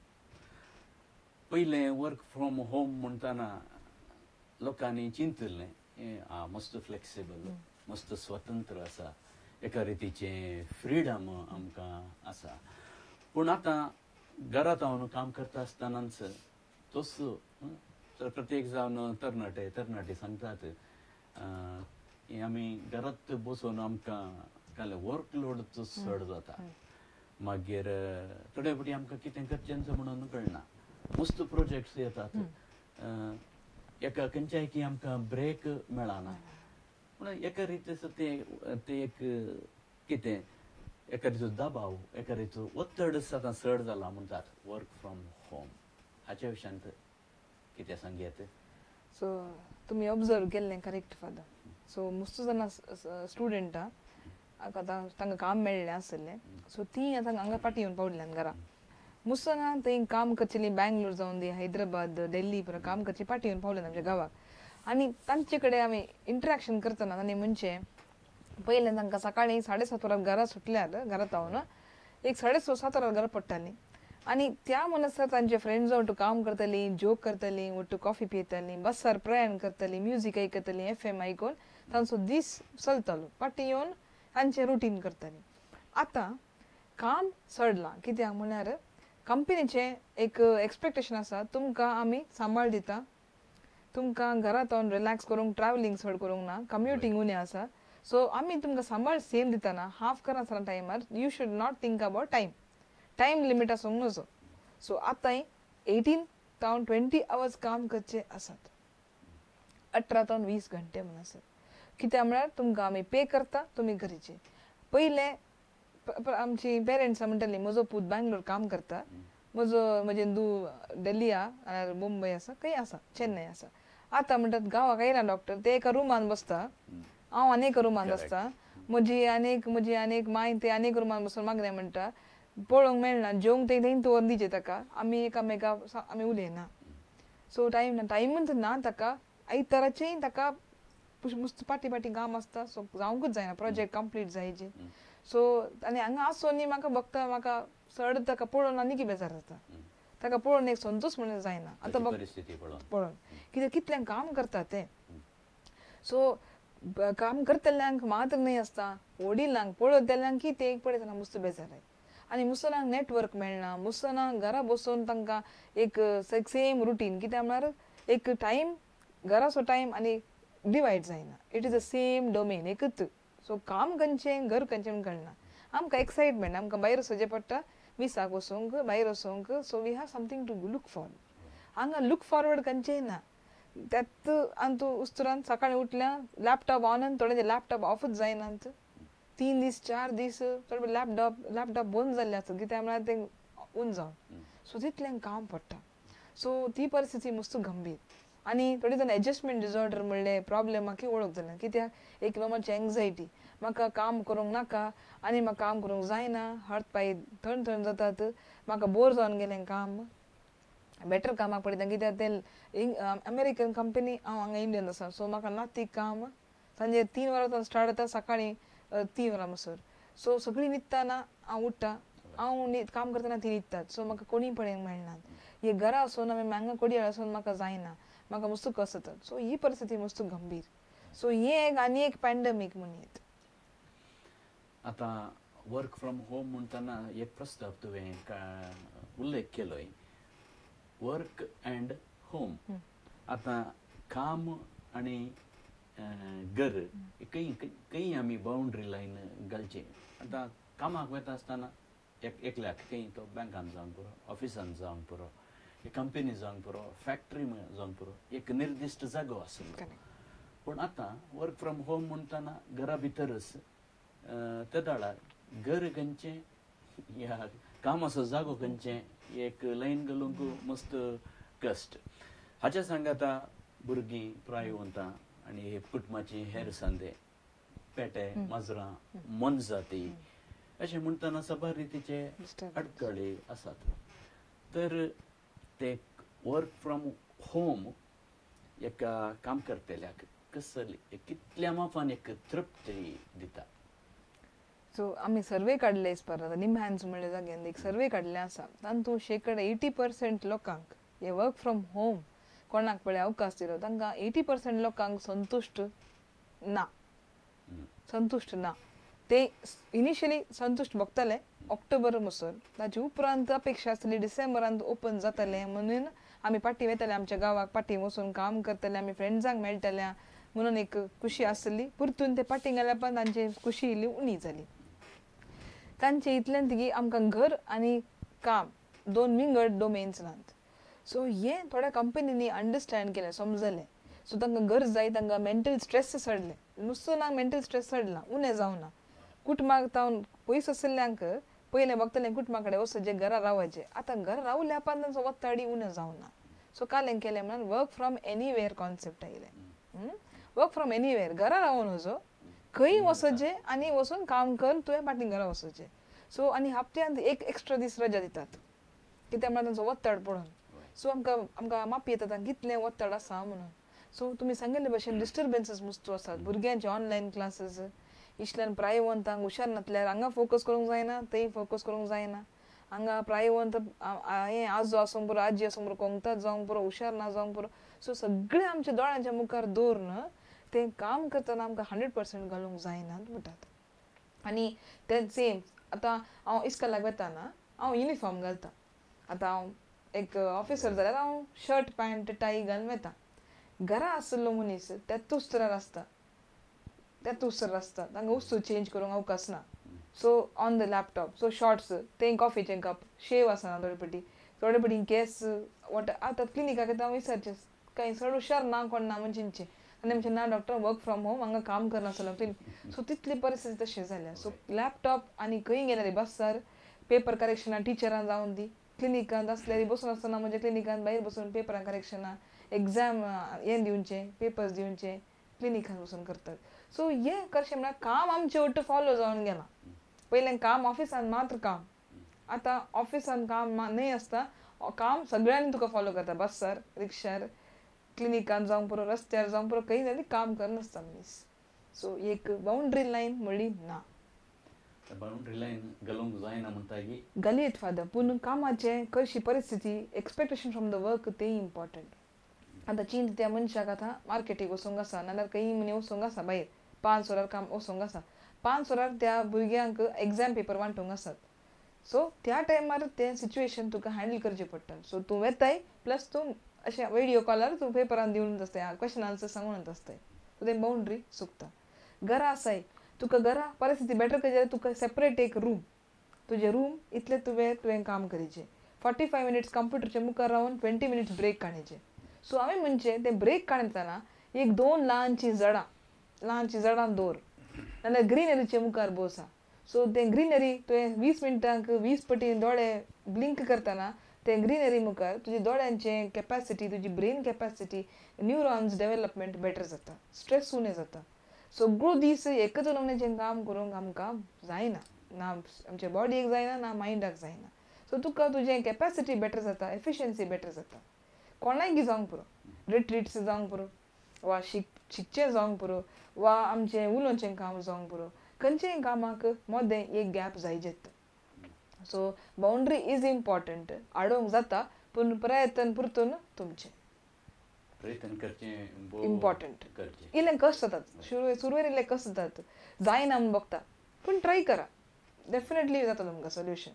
पयलें वर्क फ्रॉम होम म्हणटाना लोकांनी चिंतलें मस्त फ्लेक्सिबल मस्त स्वतंत्र आसा एका रितीचें फ्रीडम आमकां आसा पूण आतां घरांत हांव काम करता आसतनाच तोच प्रत्येक जावन तरणाटे सांगतात आमी घरांत बसून आमकां काल वर्कलोड चड जाता मागीर थोडे फावटी आमकां कितें करचें म्हणून कळना मस्त प्रोजेक्ट्स येतात एका खंयच्याय की आमकां ब्रेक मेळना पूण एका रितीचो ते एक कितें एका रितीचो दबाव एका रितीचो वत्तड आतां चड जाला म्हणटात वर्क फ्रॉम होम हाच्या विशयांत कितें सांगयात सो तुमी ऑब्जर्व केल्लें करेक्ट फादर सो मस्त जाणां स्टुडंटां आतां तांकां काम मेळ्ळें आसलें सो तीं आतां हांगा पाटी येवन पावल्यान घरा मस्त जाणां थंय काम करचेलीं बँगलोर जावन दी हैदराबाद दिल्ली पुरो काम करची पाटी येवन पावल्यान आमच्या गांवाक आनी तांचे कडेन आमी इंटरेक्शन करतना तांणी म्हणचें पयलें तांकां सकाळीं 7:30 वरां घरा सुटल्यार घरांत हांव एक 6:30-7 वरां घरा पडटालीं आनी त्या मनसार तांचे फ्रेंड्स वांटू काम करतलीं जोक करतलीं वांटू कॉफी पियेतालीं बसार प्रयाण करतलीं म्युजीक आयकतलीं FM आयकून तांचो दीस चलतालो पाटी येवन तांचें रुटीन करतालीं आतां काम चडलां कित्याक म्हळ्यार कंपनीचें एक एक्सपेक्टेशन आसा तुमकां आमी सांबाळ दिता तुमकां घरांत रावन रिलॅक्स करूंक ट्रॅव्हलिंग चड करूंक ना कम्युटींग उणें आसा सो आमी तुमकां सांबाळ सेम दितना हाफ करा सर टायमार you should not think about time limit आसूंक नजो सो आतां 18 to 20 hours काम करचें आसात 18 to 20 घंटे म्हण आसात कित्याक म्हळ्यार तुमकां आमी पे करता तुमी करीचे पयलें आमची पेरंट्स म्हणटालीं म्हजो पूत बँगलोर काम करता म्हजें धूव दिल्ली आसा मुंबय आसा खंय आसा चेन्नय आसा आतां म्हणटात गांवाक येयना डॉक्टर ते एका रुमान बसता हांव आनी एका रुमान बसता म्हजी आनीक माय ते आनीक रुमान बसून मागणें म्हणटा पळोवंक मेळना जेवंक ते थंय दवर दिचे ताका आमी एकामेका आमी उलयना सो टायमूच ना ताका आयताराचेय ताका पाटी काम आसता सो जावंकूच जायना प्रोजेक्ट कंप्लीट जायचे सो आनी हांगा आसोन न्ही म्हाका बघता म्हाका चड ताका पळोवन आनी बेजार जाता ताका पळोवन एक संतोष म्हणून जायना आतां पळोवन कित्याक कितलें काम करता ते सो काम करतल्यांक मात्र न्हय आसता वडिलांक पळयतल्यांक कितें एक पळयतना मस्त बेजार जाय आनी मुसलांक नेटवर्क मेळना मुसलांक घरा बसून तांकां एक सेम रुटीन कित्याक म्हळ्यार एक टायम घराचो टायम आनी डिवायड जायना it is the same domain एकूच सो काम खंयचें घर खंयचें म्हण कळना आमकां एक्सायटमेंट आमकां भायर वचचें पडटा विसाक वचूंक भायर वचूंक so we have something to look for हांगा लूक फॉरवर्ड खंयचेंय ना त्यात आनी तूं उस्तुरान सकाळीं उठल्या लॅपटॉप ऑन थोडे लॅपटॉप ऑफूच जायनात 3 दीस 4 दीस थोडे लॅपटॉप बंद जाल्ले आसता कित्याक म्हळ्यार ते उन जावन सो तितलें काम पडटा सो ती परिस्थिती मस्त गंभीर आनी थोडे जाण एडजस्टमेंट डिसऑर्डर म्हणले प्रॉब्लेम म्हाका वळख जालें कित्याक एक नंबरची एंग्जायटी म्हाका काम करूंक नाका आनी म्हाका काम करूंक जायना हात पाय थंड जातात म्हाका बोर जावन गेलें काम बेटर कामाक पडयता कित्याक ते अमेरिकन कंपनी हांव हांगा इंडियन आसा सो म्हाका नातीक काम सांजे 3 वरां स्टार्ट जाता सकाळीं 3 वरां म्हणसर सो सगळीं न्हिदतना हांव उठ्ठा हांव काम करतना ती न्हिदतात सो म्हाका कोणी पळोवंक मेळना हे घरा वचून हांवें हांगा कोडयाळ वचून म्हाका जायना म्हाका मस्त कस जातात सो ही परिस्थिती मस्त गंभीर सो हे एक आनी एक पॅन्डेमीक म्हणत आतां वर्क फ्रॉम होम म्हणटना एक प्रस्ताव तुवें उल्लेख केलोय वर्क अँड होम आतां काम आनी घर खंय आमी बाउंड्री लायन घालचे आतां कामाक वता आसतना एकल्याक खंय तो बँकान जावंक पुरो ऑफिसान जावंक पुरो कंपनी जावंक पुरो फॅक्टरी जावंक पुरो एक निर्दिश्ट जागो आसलो पूण आतां वर्क फ्रॉम होम म्हणटना घरा भितरच त्या दाळार घर खंयचें ह्या कामाचो जागो खंयचें एक लायन घालूंक मस्त कश्ट हाच्या सांगाता भुरगीं प्रायवंतां आनी हे कुटुंबाची हेर सांदे पेटे माजरां मनजाती अशें म्हणटना सभा रितीचे अडखळे आसात तर ते वर्क फ्रॉम होम एका काम करतल्याक कसली कितल्या मापान एक तृप्ती दिता सो आमी सर्वे काडले इस्पार निमहॅन्स म्हणले जाग्यान एक सर्वे काडले आसा तातूंत शेकड 80% लोकांक हे वर्क फ्रॉम होम कोणाक पळय अवकाश दिलो तांकां 80% लोकांक संतुश्ट ना ते इनिशियली संतुश्ट बगताले ऑक्टोबर म्हणसर ताचे उपरांत अपेक्षा आसली डिसेंबरांत ओपन जातले म्हणून आमी पाटी वयताले आमच्या गांवाक पाटी वचून काम करतले आमी फ्रेंड्सांक मेळटल्या म्हणून एक खुशी आसली परतून ते पाटी गेल्या पण तांची खुशी इल्ली उणी जाली तांचे इतल्यान तिगी आमकां घर आनी काम दोन विंगड डोमेन्स नात सो हे थोड्या कंपनीनी अंडरस्टँड केलें समजलें सो तांकां घर जाय तांकां मेंटल स्ट्रेस चडले नुस्तें ना मेंटल स्ट्रेस चडला उणें जावना कुटुंबाक तावन पयस आशिल्ल्यांक पयलें बगतलें कुटुंबा कडेन वचचें घरा रावचें आतां घर रावल्या पान तांचो वत्ताडी उणें जावना सो कालें केलें म्हणून वर्क फ्रॉम एनीवेअर कॉन्सेप्ट आयलें वर्क फ्रॉम एनीवेअर घरा रावून वचो खंय वचचें आनी वचून काम कर तुवें पाटी घरा वचचें सो आनी हप्त्यांत एक एक्स्ट्रा दीस रजा दितात कित्याक म्हळ्यार तांचो वत्ताड पळोवन सो आमकां मापी येता कितलें वत्ताड आसा म्हणून सो तुमी सांगिल्ले भशेन डिस्टर्बन्सीस मस्त आसात भुरग्यांचे ऑनलायन क्लासीस इश्ल्यान प्रायवंतांक हुशार नासल्यार हांगा फोकस करूंक जायना थंय फोकस करूंक जायना हांगा प्रायवंत हें आजो आसूंक पुरो आजी आसूंक पुरो कोंकतात जावंक पुरो हुशार ना जावंक पुरो सो सगळें आमच्या दोळ्यांच्या मुखार दवरून तें काम करतना आमकां 100% घालूंक जायना म्हणटात आनी तें सेम आतां हांव इस्कॉलाक वेताना हांव युनिफॉर्म घालता आतां हांव एक ऑफिसर जाल्यार हांव शर्ट पॅन्ट टाय घालून वेता घरा आसलो मनीस तेतूच तरार आसता तांकां वस्तू चेंज करूंक अवकाश ना so on the laptop so shorts तें कॉफीचें कप शेव आसना थोडे पटी केस आतां क्लिनिकाक येता हांव विचारचें कांय चड हुशार ना कोण ना म्हणचें आनी म्हणचें ना डॉक्टर वर्क फ्रॉम होम हांगा काम करनासलो सो तितली परिस्थिती तशी जाल्या सो लॅपटॉप आनी खंय गेल्यार बसार पेपर करेक्शनां टिचरां जावन दी क्लिनिकांत आसल्यार बसून आसतना म्हणजे क्लिनिकांत भायर बसून पेपरां करेक्शनां एग्जाम हें दिवचे पेपर्स दिवचे क्लिनिकान वचून करतात सो हें कशें म्हळ्यार काम आमचे वट्ट फॉलो जावन गेलां पयलें काम ऑफिसान मात्र काम आतां ऑफिसान काम न्हय आसता काम सगळ्यांनी तुका फॉलो करता बसार रिक्षार क्लिनिकान जावंक पुरो रस्त्यार जावंक पुरो खंय जाल्यार काम करनासता मनीस सो एक बाउंड्री लायन म्हणली ना बाउंड्री लायन घालूंक जायना म्हणटा की घालीत फादर पूण कामाचें कशी परिस्थिती एक्सपेक्टेशन फ्रॉम द वर्क तें इम्पॉर्टंट आतां चिंत त्या मनशाक आतां मार्केटीक वचूंक आसा नाल्यार खंय म्हणे वचूंक आसा भायर 5 वरार काम वचूंक आसा 5 वरार त्या भुरग्यांक एग्जाम पेपर वांटूंक आसात सो त्या टायमार तें सिच्युएशन तुका हँडल करचें पडटा सो तूं वेताय प्लस तूं अशें व्हिडिओ कॉलार तूं पेपरान दिवन आसताय क्वेश्चन आन्सर सांगून आसताय सो तें बाउंड्री चुकता घरा आसाय तुका घरा परिस्थिती बेटर करचे जाल्यार तुका सेपरेट एक रूम तुजें रूम इतलें तुवें काम करीचें 45 मिनिट्स कंप्युटरचे मुखार रावन 20 मिनिट्स ब्रेक काडचे सो हांवें म्हणचे तें ब्रेक काडटना एक 2 ल्हानशीं झाडां दवर नाल्यार ग्रीनरीचे मुखार बसा सो तें ग्रीनरी तुवें 20 मिनटांक 20 पटी दोळे ब्लिंक करतना तें ग्रीनरी मुखार तुज्या दोळ्यांचें कॅपॅसिटी तुजी brain capacity neurons development better जाता स्ट्रेस उणें जाता सगळो दीस एकच नमण्याचें काम करूंक आमकां जायना ना आमच्या बॉडीक जायना ना मायंडाक जायना सो तुका तुजें कॅपॅसिटी बेटर जाता एफिशियन्सी बेटर जाता कोणाय जावंक पुरो रिट्रीट्स जावंक पुरो वा शिकचें जावंक पुरो वा आमचें उलोवचें काम जावंक पुरो खंयचेय कामाक मोदें एक गॅप जायचेत सो बाउंड्री इज इम्पॉर्टंट आडोवंक जाता पूण प्रयत्न परतून तुमचें प्रयत्न करचें इम्पॉर्टंट करचें इल्लें कश्ट जातात सुरवेर इल्लें कश्ट जातात जायना म्हूण बगता पूण ट्राय करा डेफिनेटली जाता तुमकां सोल्युशन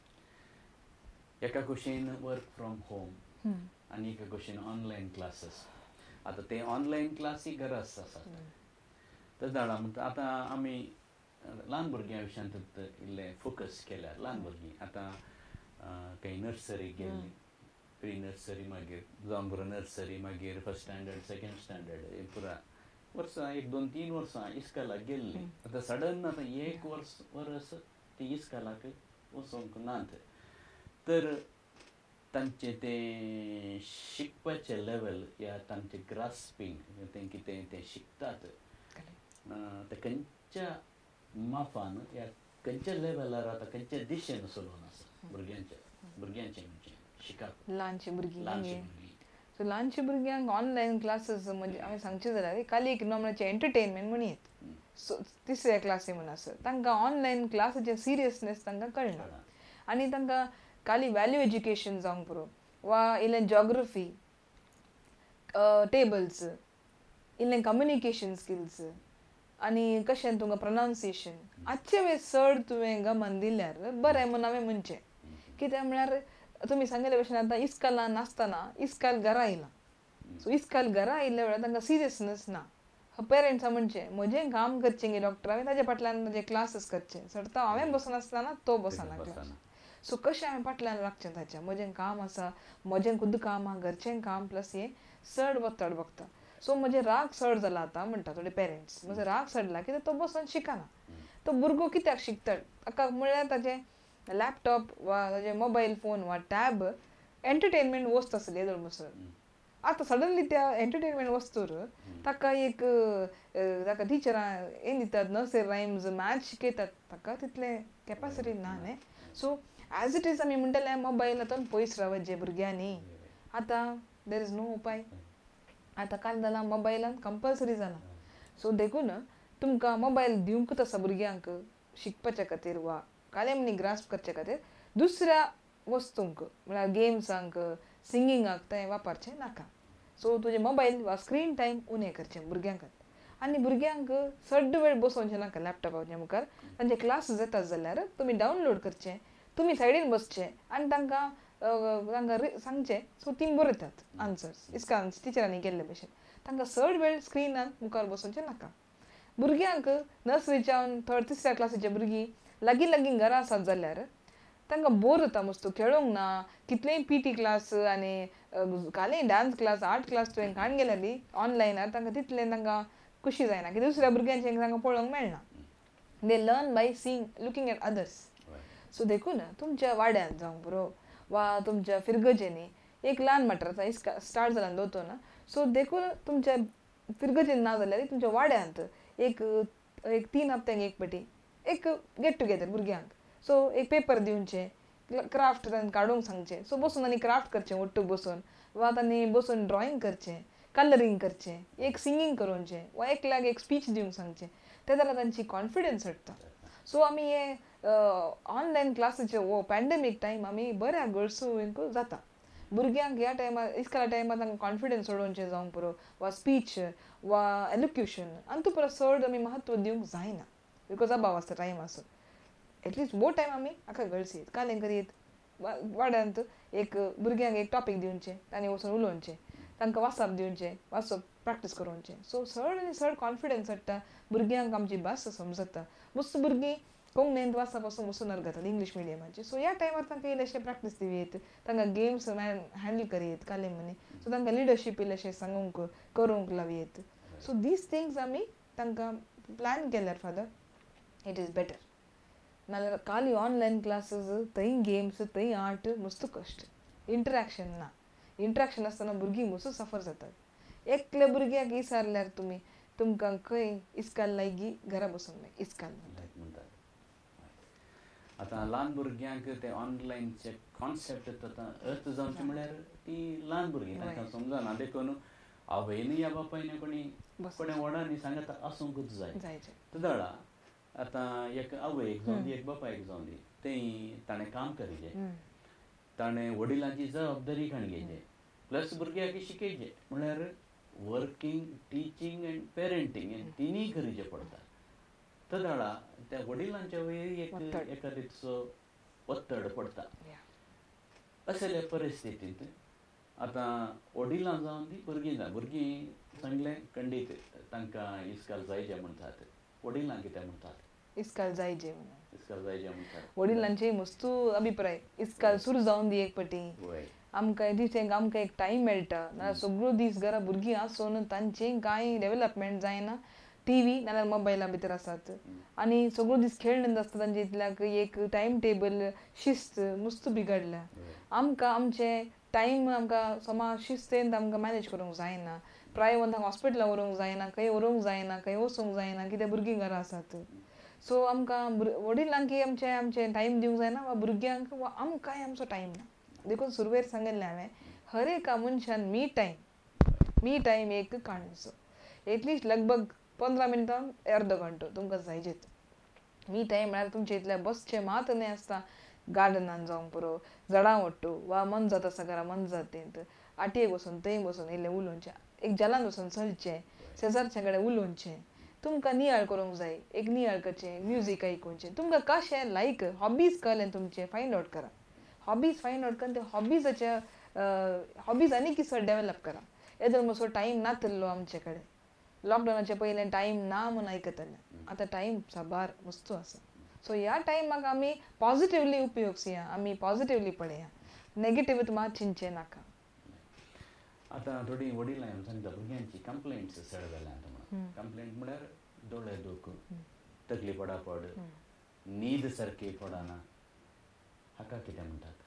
एका कुशीन वर्क फ्रॉम होम आनी एका कुशीन ऑनलायन क्लासीस आतां ते ऑनलायन क्लासी गरज आसात तर धाडा म्हणटा आतां आमी ल्हान भुरग्यां विशयांत इल्लें फोकस केल्यार ल्हान भुरगीं आतां खंय नर्सरीक गेल्लीं प्री नर्सरी मागीर जावन बरो नर्सरी मागीर फर्स्ट स्टँडर्ड सेकंड स्टँडर्ड पुरा वर्सां 1-2-3 वर्सां इस्कॉलाक गेल्लीं आतां सडन आतां 1 वर्स ती इस्कॉलाक वचोंक नात तर तांचें तें शिकपाचें लेवल या तांचें ग्रास्पिंग तें कितें तें शिकतात तें खंयच्या माफान या खंयच्या लेवलार आतां खंयच्या दिशेन चलोवन आसा भुरग्यांचें म्हणजे शिकप ल्हानशीं भुरगीं सो ल्हानशीं भुरग्यांक ऑनलायन क्लासीस म्हणजे हांवें सांगचें जाल्यार खाली एक नॉमनाचें एंटरटेनमेंट म्हणीत सो 3ऱ्या क्लासी म्हूण आसा तांकां ऑनलायन क्लासीचें सिरियसनेस तांकां कळना आनी तांकां खाली वॅल्यू एज्युकेशन जावंक पुरो वा इल्लें जॉग्रफी टेबल्स इल्लें कम्युनिकेशन स्किल्स आनी कशें तुमकां प्रोनावन्सिएशन आजचे वेळेस चड तुवें गमन दिल्यार बरें म्हूण हांवें म्हणचें कित्याक म्हळ्यार तुमी सांगिल्ले भशेन आतां इस्कॉलान नासतना इस्कॉल घरा आयलां सो इस्कॉल घरा आयिल्ल्या वेळार तांकां सिरियसनेस ना पेरंट्सां म्हणचें म्हजें काम करचें गे डॉक्टर हांवें ताज्या फाटल्यान ताजे क्लासीस करचे सडता हांवें बसनासतना तो बसना क्लास सो कशें हांवें फाटल्यान लागचें ताच्या म्हजें काम आसा म्हजें खुद काम आहा घरचें काम प्लस हें चड वतड बगता सो म्हजें राग चड जाला आतां म्हणटा थोडे पेरंट्स म्हजो राग चडला कित्याक तो बसून शिकना तो भुरगो कित्याक शिकता ताका म्हळ्यार ताजें लॅपटॉप वा ताजे मोबायल फोन वा टॅब एंटरटेनमेंट वस्त आसली येदोळ बसर आतां सडनली त्या एंटरटेनमेंट वस्तूर ताका एक ताका टिचरां हें दितात नर्सरी रायम्स मॅथ्स शिकयतात ताका तितलें कॅपासिटी ना न्ही सो एज इट इज आमी म्हणटले मोबायल आतां पयस रावत जे भुरग्यांनी आतां देर इज नो उपाय आतां काल जालां मोबायलान कंपल्सरी जालां सो देखून तुमकां मोबायल दिवंकूच आसा भुरग्यांक शिकपाच्या खातीर वा काले मनी ग्रास्प करचे खातीर दुसऱ्या वस्तूंक म्हळ्यार गेम्सांक सिंगिंगाक तें वापरचें नाका सो तुजें मोबायल वा स्क्रीन टायम उणें करचें भुरग्यांक आनी भुरग्यांक चड वेळ बसोवचें नाका लॅपटॉपाच्या मुखार तांचे क्लास जातात जाल्यार तुमी डावनलोड करचें तुमी सायडीन बसचें आनी तांकां सांगचें सो तीं बरयतात आन्सर्स इस्कान टिचरांनी केल्ले भशेन तांकां चड वेळ स्क्रिनान मुखार बसोवचें नाका भुरग्यांक नर्सरीच्यान 3ऱ्या क्लासीचे भुरगीं लागीं घरा आसात जाल्यार तांकां बोर जाता मस्तो खेळोंक ना कितलेय पीटी क्लास आनी खाली डान्स क्लास आर्ट क्लास तुवें काण गेल्यार ऑनलायनार तांकां तितलें तांकां खुशी जायना की दुसऱ्या भुरग्यांचें तांकां पळोवंक मेळना they learn by seeing looking at others so देखून तुमच्या वाड्यान जावंक पुरो वा तुमच्या फिरगजेनी एक ल्हान म्हातारा स्टार्ट जाला दोतो ना सो देखून तुमच्या फिरगतीन ना जाल्यार तुमच्या वाड्यांत एक 3 हप्त्यांक एक पाटी एक गेट टुगेदर भुरग्यांक सो एक पेपर दिवचे क्राफ्ट तांकां काडूंक सांगचे सो बसून आनी क्राफ्ट करचें ओट्टू बसून वा तांणी बसून ड्रॉइंग करचें कलरींग करचें एक सिंगींग करोवचें वा एकल्याक एक स्पीच दिवंक सांगचें ते जाल्यार तांची कॉन्फिडन्स हाडटा सो आमी हे ऑनलायन क्लासीचे वो पॅन्डेमीक टायम आमी बऱ्या गरसूंक जाता भुरग्यांक ह्या टायमार इस्कला टायमार तांकां कॉन्फिडन्स सोडोवचें जावंक पुरो वा स्पीच वा एलुक्युशन आनी तूं पुरो चड आमी म्हत्व दिवंक जायना बिकॉज अबाव आसता टायम आसून एटलीस्ट वो टायम आमी आख्या गळसीत कालें करीत वाड्यांत एक भुरग्यांक एक टॉपीक दिवचें तांणी वचून उलोवचें तांकां वाचप दिवचें वाचप प्रॅक्टीस करोवचें सो चड आनी चड कॉन्फिडन्स हाडटा भुरग्यांक आमची भास समजता मस्त भुरगीं कोंकणींत वाचप वचून वचून घेतात इंग्लीश मिडियमाचे सो ह्या टायमार तांकां इल्लेशें प्रॅक्टीस दिवयेत तांकां गेम्स हँडल करीत काले मनी सो तांकां लिडरशीप इल्लेशें सांगूंक करूंक लावयेत सो दीस थिंग्स आमी तांकां प्लॅन केल्यार फादर इट इज बेटर नाल्यार खाली ऑनलायन क्लासीस थंय गेम्स थंय आर्ट मस्त कश्ट इंटरॅक्शन ना इंटरॅक्शन आसतना भुरगीं मस्त सफर जातात एकल्या भुरग्याक विचारल्यार तुमकां खंय इस्काल लागी घरा बसून इस्काल म्हणटात आतां ल्हान भुरग्यांक ते ऑनलायनचे कॉन्सेप्ट आतां अर्थ जावचे म्हळ्यार ती ल्हान भुरगीं तांकां समजना देखून आवयनी या बापायनी कोणें व्हडांनी सांगता आसूंकूच जाय तदळा आतां एक आवयक जावं दी एक बापायक जावं दी तें ताणें काम करिचें ताणें वडिलांची जबाबदारी घेवची प्लस भुरग्याक शिकयचें म्हळ्यार वर्कींग टिचींग एंड पेरंटींग हें तिनूय करिचें पडटा तदळा त्या वडिलांच्या वयर एका रितसो वत्तड पडटा असल्या परिस्थितींत आतां वडिलां जावन ती भुरगीं सांगलें खंडीत तांकां इस्काल जायचें म्हणटात वडिलां कितें म्हणटात इस्काल जायचें म्हणटात वडिलांचे मस्तू अभिप्राय इस्काल सुरू जावन दी एक पाटी आमकां दिसेंक आमकां एक टायम मेळटा नाल्यार सगळो दीस घरा भुरगीं आसून तांचें कांय डेवलपमेंट जायना टीव्ही नाल्यार मोबायला भितर आसात आनी सगळो दीस खेळणेंत आसता तांचे इतल्याक एक टायम टेबल शिस्त मस्त बिगडल्या आमकां आमचे टायम आमकां समाज शिस्तेन आमकां मॅनेज करूंक जायना प्राय तांकां हॉस्पिटलां व्हरूंक जायना खंय व्हरूंक जायना खंय वचूंक जायना कित्याक भुरगीं घरा आसात सो आमकां वडिलांकी आमचे टायम दिवंक जायना वा भुरग्यांक वा आमकांय आमचो टायम ना देखून सुरवेर सांगिल्लें हांवें हर एका मनशान मी टायम एक काडचो एटलिस्ट लगभग 15 मिनटां अर्द घंटो तुमकां जायचेच मी टायम म्हळ्यार तुमचे इतल्या बसचें मात न्ही आसता गार्डनान जावंक पुरो झाडां ओडटू वा मन जाता आसा घरा मन जातेंत आटयेक वचून थंय बसून इल्लें उलोवचें एक जलान वचून चलचें शेजारच्या कडेन उलोवचें तुमकां नियाळ करूंक जाय एक नियाळ करचें म्युजीक आयकुचें तुमकां कशें लायक हॉबीज कळ्ळें तुमचें फायंड आउट करा हॉबीज फायंड आउट करून ते हॉबीजाच्या हॉबीज आनी कितें डेवलप करा येदर मातसो टायम नातल्लो आमचे कडेन लॉकडावनाचे पयलें टायम ना म्हूण आयकतलें आतां टायम साबार मस्तू आसा सो ह्या टायमाक आमी पॉझिटिव्हली उपयोग सिया आमी पॉझिटिव्हली पळया नेगेटिव्ह मात चिंतचें नाका आतां थोडीं वडिलां सांगता भुरग्यांची कंप्लेंट्स चड जाल्या आतां म्हणून कंप्लेंट म्हळ्यार दोळे दूख तकली पडापड न्हीद सारकी पडना हाका कितें म्हणटात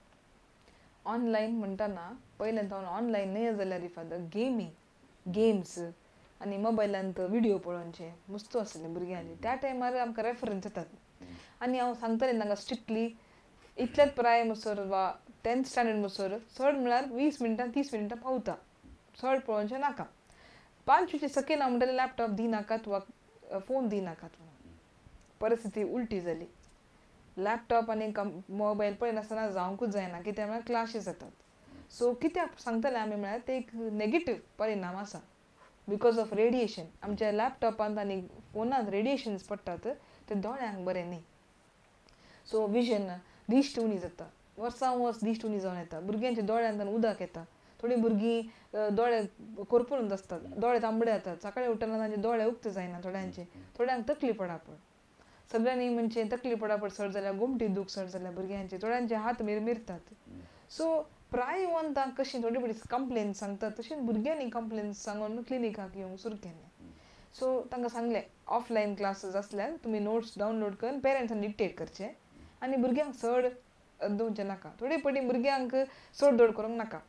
ऑनलायन म्हणटाना पयलें हांव ऑनलायन न्हय जाल्यार इफादर गेम्स आनी मोबायलांत व्हिडियो पळोवचे मस्तू आसलें भुरग्यांनी त्या टायमार आमकां रेफरन्स येतात आनी हांव सांगतलें तांकां स्ट्रिक्टली इतलेच प्राय म्हणसर वा 10th स्टँडर्ड म्हणसर चड म्हळ्यार 20 मिनटां 30 मिनटां पावता चड पळोवचें नाका 5चे सकयल हांव म्हणटलें लॅपटॉप दिनाकात वा फोन दिनाकात म्हणून परिस्थिती उलटी जाली लॅपटॉप आनी मोबायल पळयनासतना जावंकूच जायना कित्याक म्हळ्यार क्लासीस जातात सो कित्याक सांगतलें आमी म्हळ्यार ते एक नेगेटीव परिणाम आसा बिकॉज ऑफ रेडिएशन आमच्या लॅपटॉपांत आनी फोनांत रेडिएशन्स पडटात ते दोळ्यांक बरें न्ही सो विजन दिश्ट उणी जाता वर्सां वर्स दिश्ट उणी जावन येता भुरग्यांच्या दोळ्यांत उदक येता थोडीं भुरगीं दोळे करपून आसतात दोळे तांबडे जातात सकाळीं उठना तांचे दोळे उक्ते जायना थोड्यांक तकली पडापड सगळ्यांनी म्हणजे तकली पडापड चड जाल्यार गोमटी दूख चड जाल्यार भुरग्यांचे थोड्यांचे हात मिरमिरतात सो प्राय तांकां कशी थोडी बडी कंप्लेन सांगतात तशेंच भुरग्यांनी कंप्लेन सांगून क्लिनिकाक येवंक सुरू केलें सो तांकां सांगलें ऑफलायन क्लासीस आसल्यार तुमी नोट्स डावनलोड करून पेरंट्सान डिक्टेट करचे आनी भुरग्यांक चड दवरचें नाका थोडी पटी भुरग्यांक चड दड करूंक नाका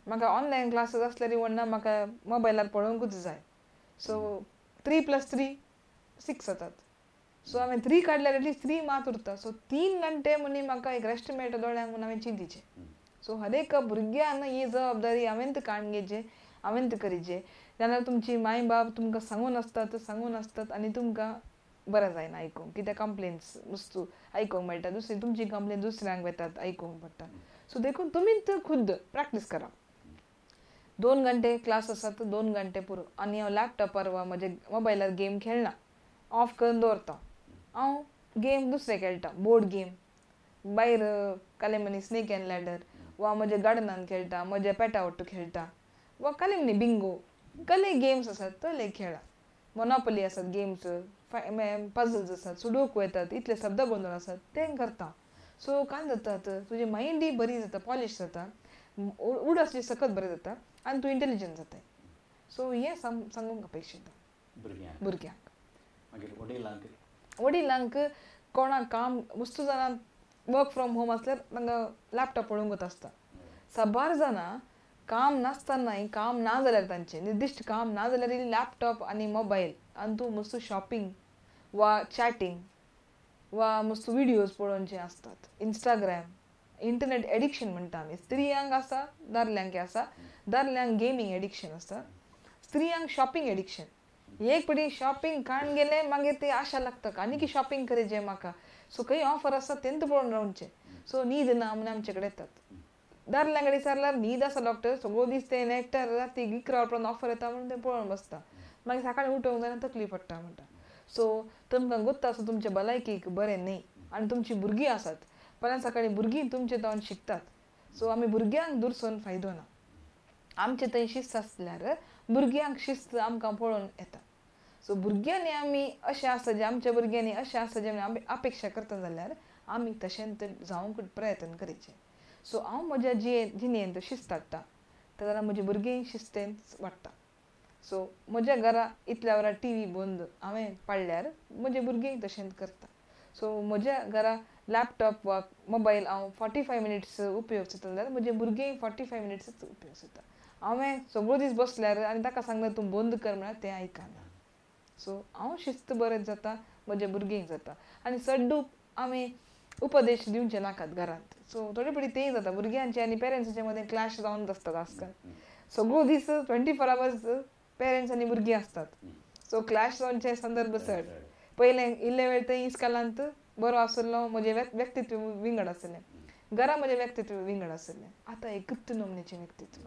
म्हाका ऑनलायन क्लासीस आसल्यार म्हणना म्हाका मोबायलार पळोवंकूच जाय. सो 3+3 6 जातात. सो हांवें 3 काडल्यार एटलीस्ट 3 मात उरता. सो 3 घंटे म्हणी म्हाका एक रेस्ट मेळटा दोळ्यांक म्हणून हांवें चिंतीचें. सो हर एक भुरग्यान ही जबाबदारी हांवें काडून घेवचें, हांवें करीचें. जाल्यार तुमची माय बाप तुमकां सांगून आसतात आनी तुमकां बरें जायना आयकूंक. कित्याक कंप्लेन्स वस्तू आयकूंक मेळटा, दुसरी तुमची कंप्लेन दुसऱ्यांक वेतात आयकूंक पडटा. सो देखून तुमीच खुद्द प्रॅक्टीस करा. 2 घंटे क्लास आसात, 2 घंटे पुरो. आनी हांव लॅपटॉपार वा म्हज्या मोबायलार गेम खेळना, ऑफ करून दवरता. हांव गेम दुसरे खेळटा, बोर्ड गेम भायर काले मनी स्नेक एंड लॅडर वा म्हज्या गार्डनान खेळटा, म्हज्या पेटा वांगडा खेळटा वा काले मनी बिंगो कसले गेम्स आसात तसले खेळा. मोनोपली आसात गेम्स, पझल्स आसात, सुडोकू येतात, इतले शब्द गोंदळ आसात ते करता. सो काय जातात तुजी मायंड बरी जाता, पॉलिश जाता, उड आसली सकत बरें जाता आनी तूं इंटेलिजंट जाताय. सो हें सांगूंक अपेक्षिता भुरग्यांक. वडिलांक कोणाक काम वस्तू जाणां वर्क फ्रॉम होम आसल्यार तांकां लॅपटॉप पळोवंकूच आसता. साबार जाणां काम नासतनाय, काम ना जाल्यार तांचें निर्दिश्ट काम ना जाल्यार लॅपटॉप आनी मोबायल आनी तूं मस्त शॉपिंग वा चॅटिंग वा मस्त विडियोज पळोवनचे आसतात. इंस्टाग्राम इंटरनेट एडिक्शन म्हणटा आमी. स्त्रियांक आसा, दादल्यांक आसा. दादल्यांक गेमींग एडिक्शन आसता, स्त्रियांक शॉपिंग एडिक्शन. एक पटी शॉपिंग काडून गेले मागीर ती आशा लागता आनी शॉपिंग करीचें म्हाका. सो खंय ऑफर आसा तेंच पळोवन रावचें. सो न्हीद ना म्हणून आमचे कडेन येतात. दादल्यांक विचारल्यार न्हीद आसा डॉक्टर, सगळो दीस ते नेक्टर राती 11 वरांपर्यंत ऑफर येता म्हणून ते पळोवन बसता. मागीर सकाळीं उठोवंक जाय तकली पडटा म्हणटा. सो तुमकां गुत्ता आसा तुमच्या भलायकेक बरें न्ही आनी तुमची भुरगीं आसात. फाल्यां सकाळीं भुरगीं तुमचे तोंड शिकतात. सो आमी भुरग्यांक दुरसोवन फायदो ना. आमचे थंय शिस्त आसल्यार भुरग्यांक शिस्त आमकां पळोवन येता. सो भुरग्यांनी आमी अशें आसा जे आमच्या भुरग्यांनी अशें आसा जे आमी अपेक्षा करता जाल्यार आमी तशें जावंक प्रयत्न करीचे. सो हांव म्हज्या जिणेंत शिस्त हाडटा जाल्यार म्हजी भुरगीं शिस्तेन वाडटा. सो म्हज्या घरा इतल्या वरां टीव्ही बंद हांवें पाडल्यार म्हजी भुरगीं तशेंच करता. सो म्हज्या घरा लॅपटॉप वा मोबायल हांव 45 मिनिट्स उपयोग जाता जाल्यार म्हजे भुरगीं 45 मिनिट्सच उपयोग जाता. हांवें सगळो दीस बसल्यार आनी ताका सांगल्यार तूं बंद कर म्हळ्यार तें आयकना. सो हांव शिस्त बरें जाता, म्हज्या भुरग्यांक जाता. आनी सड्डू आमी उपदेश दिवचे नाकात घरांत. सो थोडे फावटी तेंय जाता भुरग्यांचे आनी पेरंट्सांचे मदें क्लॅश जावन आसतात आजकाल. सगळो दीस 24 आवर्स पेरंट्स आनी भुरगीं आसतात. सो क्लॅश जावनचे संदर्भ चड. पयलें इल्ले वेळ थंय इस्कालांत बरो आसलो, म्हजें व्यक्तित्व विंगड आसलें, घरा म्हजें व्यक्तित्व विंगड आसलें. आतां एकूच नमनेचें व्यक्तित्व.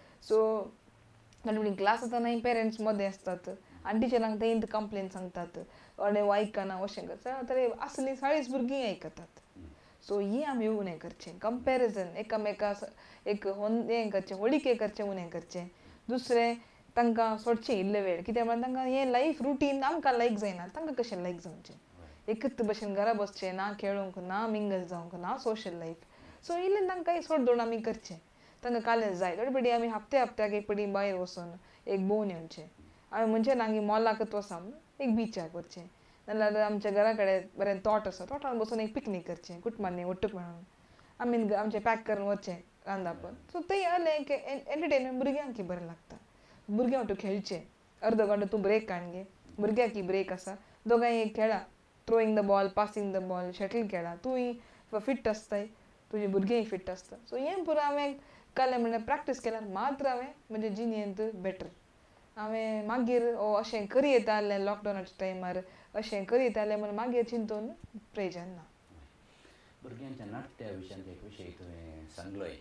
सो थोडे क्लास जातानाय पेरंट्स मदें आसतात आनी टिचरांक तें कंप्लेन सांगतात अडें आयकना अशें करता तरी असलीं 40 भुरगीं आयकतात. सो ही आमी उणें करचें. कंपॅरिजन एकामेका एक हें करचें, होळिके करचें उणें करचें. दुसरें तांकां सोडचें इल्ले वेळ, कित्याक म्हळ्यार तांकां हें लायफ रुटीन आमकां लायक जायना, तांकां कशें लायक जावचें. एकच भशेन घरा बसचें ना, खेळूंक ना, मिंगल जावंक ना, सोशल लायफ. सो इल्लें तांकां सोडधोड आमी करचें. तांकां कालेज जाय थोडे फावटी आमी हप्त्याक एक फावटी भायर वचून एक भोंवन येवचें. हांवें म्हणजे नांगी मॉलाकच वसा एक बिचाक वचचें. नाजाल्यार आमच्या घरा कडेन बरें तोट आसा, तोटान बसून एक पिकनीक करचें कुटुंबांनी वट्टूक मेळून. आमी आमचें पॅक करून वचचें रांदपाक. सो तें जालें एंटरटेनमेंट भुरग्यांक बरें लागता. भुरग्यां वांगडा खेळचें. अर्द घंटो तूं ब्रेक काडून घे, भुरग्यांक ब्रेक आसा, दोगांय खेळा. Throwing the ball, passing the ball, shuttle खेळा. तूंय फिट आसताय, तुजी भुरगींय फिट आसता. सो हें पुरो हांवें कालें म्हणल्यार प्रॅक्टीस केल्यार मात्र हांवें म्हज्या जिणेंत बेटर. हांवें मागीर अशें करी येता जालें लॉकडावनाच्या टायमार अशें करी येता जालें म्हणून मागीर चिंतून प्रयोजन ना. भुरग्यांच्या नाट्या विशयान एक विशय तुवें सांगलोय.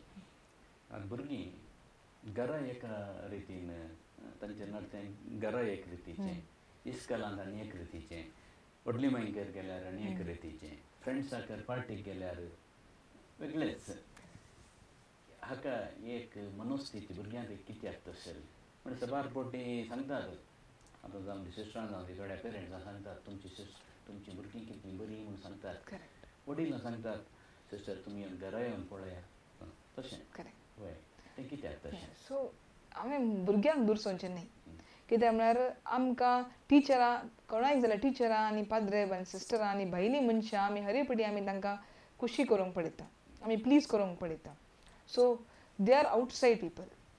भुरगीं घरा एका रितीन तांचें नाट्य घरा एक रितीचें, इस्कॉलांत आनी एक रितीचें, व्हडली मांयगेर गेल्यार आनी एक रितीचें, फ्रेंड्सांक पार्टीक गेल्यार वेगळेंच. हाका एक मनोस्थिती भुरग्यांक कित्याक तशें म्हणजे सबार पोटी सांगतात. आतां जावन दी सिस्टरां जावन दी थोड्या पेरंट्सांक सांगतात तुमची भुरगीं कितलीं बरीं म्हूण सांगतात. वडील सांगतात सिस्टर तुमी घरा येवन पळया तशें. हय तें कित्याक तशें. सो हांवें भुरग्यांक दुरसोवचें न्ही. कित्याक म्हळ्यार आमकां टिचरां कोणाक जाल्यार टिचरां आनी पाद्रे आनी सिस्टरां आनी भायलीं मनशां आमी हर फावटी आमी तांकां खुशी करूंक पळयता, आमी प्लीज करूंक पळयता. So they are outside people.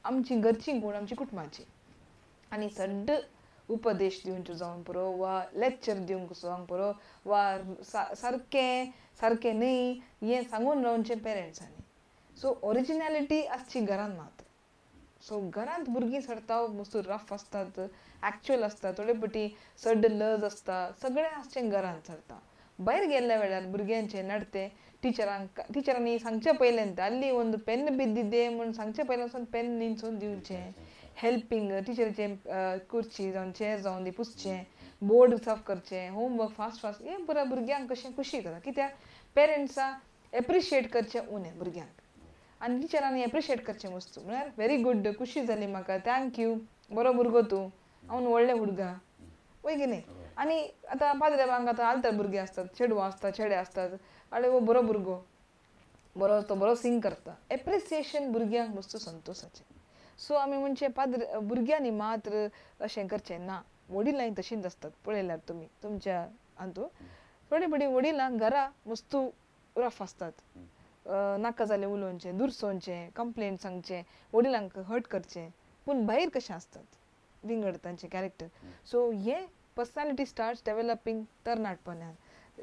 आमची घरची कोण आमची कुटुंबाची आनी सड्ड उपदेश दिवंक जावन पुरो वा लेक्चर दिवंक जावंक पुरो वा सारकें सारकें न्ही हें सांगून रावचे पेरंट्सांनी सो ओरिजिनॅलिटी आसची घरान मात सो घरांत भुरगीं सरता मस्त रफ आसतात एक्चुअल आसता थोडे पटी सड्ड लज आसता सगळें आसचें घरांत सरता भायर गेल्ल्या वेळार भुरग्यांचे नडते टिचरांनी सांगचे पयलें ಅಲ್ಲಿ ಒಂದು ಪೆನ್ ಬಿದ್ದಿದೆ म्हूण सांगचे पयलें पेन निंचून दिवचें हेल्पिंग टिचरीचे कुर्ची जावन चेअर जावन दी पुसचें बोर्ड साफ करचें होमवर्क फास्ट फास्ट हें पुरा भुरग्यांक कशें खुशी जाता कित्याक पेरंट्सा एप्रिशिएट करचें उणें भुरग्यांक आनी टिचरांनी एप्रिशिएट करचें मस्त म्हळ्यार व्हेरी गुड खुशी जाली म्हाका थँक्यू बरो भुरगो तूं हांव व्हडलें हुडगा वय की न्ही आनी आतां पाद्रेबांक आतां आलतर भुरगीं आसतात चेडवां आसतात चेडे आसतात आरे वो बरो भुरगो बरो तो बरो सिंग करता एप्रिसिएशन भुरग्यांक मस्त संतोशाचें सो आमी म्हणचे भुरग्यांनी मात्र अशें करचें ना वडिलांय तशींच आसतात पळयल्यार तुमी तुमच्या हातूंत थोडी बडी वडिलांक घरा मस्त रफ आसतात नाका जालें उलोवचें दुरसोवचें कंप्लेंट सांगचें वडिलांक हर्ट करचें पूण भायर कशें आसतात विंगड तांचें कॅरेक्टर सो हें पर्सनॅलिटी स्टार्ट्स डेवलपिंग तरणाटपणान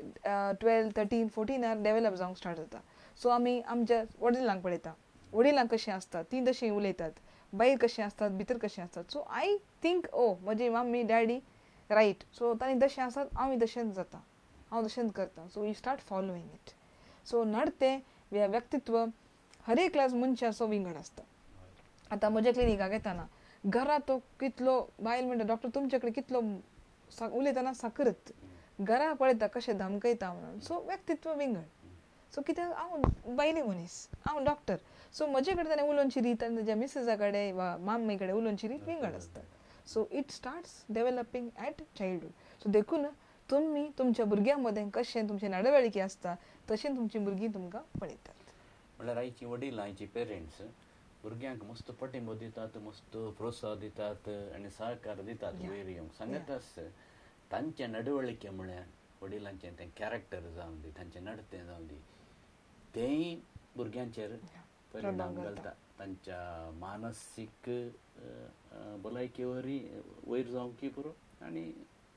12, 13, 14 डेवलप जावंक स्टार्ट जाता सो आमी आमच्या वडिलांक पळयता वडिलांक कशें आसता तीं तशीं उलयतात भायर कशें आसतात भितर कशें आसतात सो आय थिंक म्हजी मम्मी डॅडी रायट सो तांणी तशें आसत हांव तशेंच जाता हांव तशेंच करता so you start following it so नडतें व्यक्तित्व हर एक क्लास मनशाचो विंगड आसता आतां म्हज्या क्लिनिकाक येताना घरा तो कितलो बायल म्हणटा डॉक्टर तुमचे कडेन कितलो उलयतना साकरत घरा पळयता कशें धमकयता म्हणून सो व्यक्तित्व विंगड सो कित्याक हांव बायले मनीस हांव डॉक्टर सो म्हजे कडेन ताणें उलोवची रीत आनी ताज्या मिसेसा कडेन वा माम्मी कडेन उलोवची रीत विंगड आसता so it starts developing at childhood so देखून तुमी तुमच्या भुरग्यां मदें कशें तुमचें नडवळकी आसता तशें तुमचीं भुरगीं तुमकां पळयतात म्हळ्यार आयची वडील आयची पेरंट्स भुरग्यांक मस्त पाठिंबो दितात मस्त प्रोत्साह दितात आनी सहकार दितात वयर येवंक सांगताच तांचे नडवळके म्हळ्यार वडिलांचें तें कॅरेक्टर जावन दी तांचें नडतें जावन दी तेंय भुरग्यांचेर परिणाम घालता तांच्या मानसीक भलायके वयर जावंकी पुरो आनी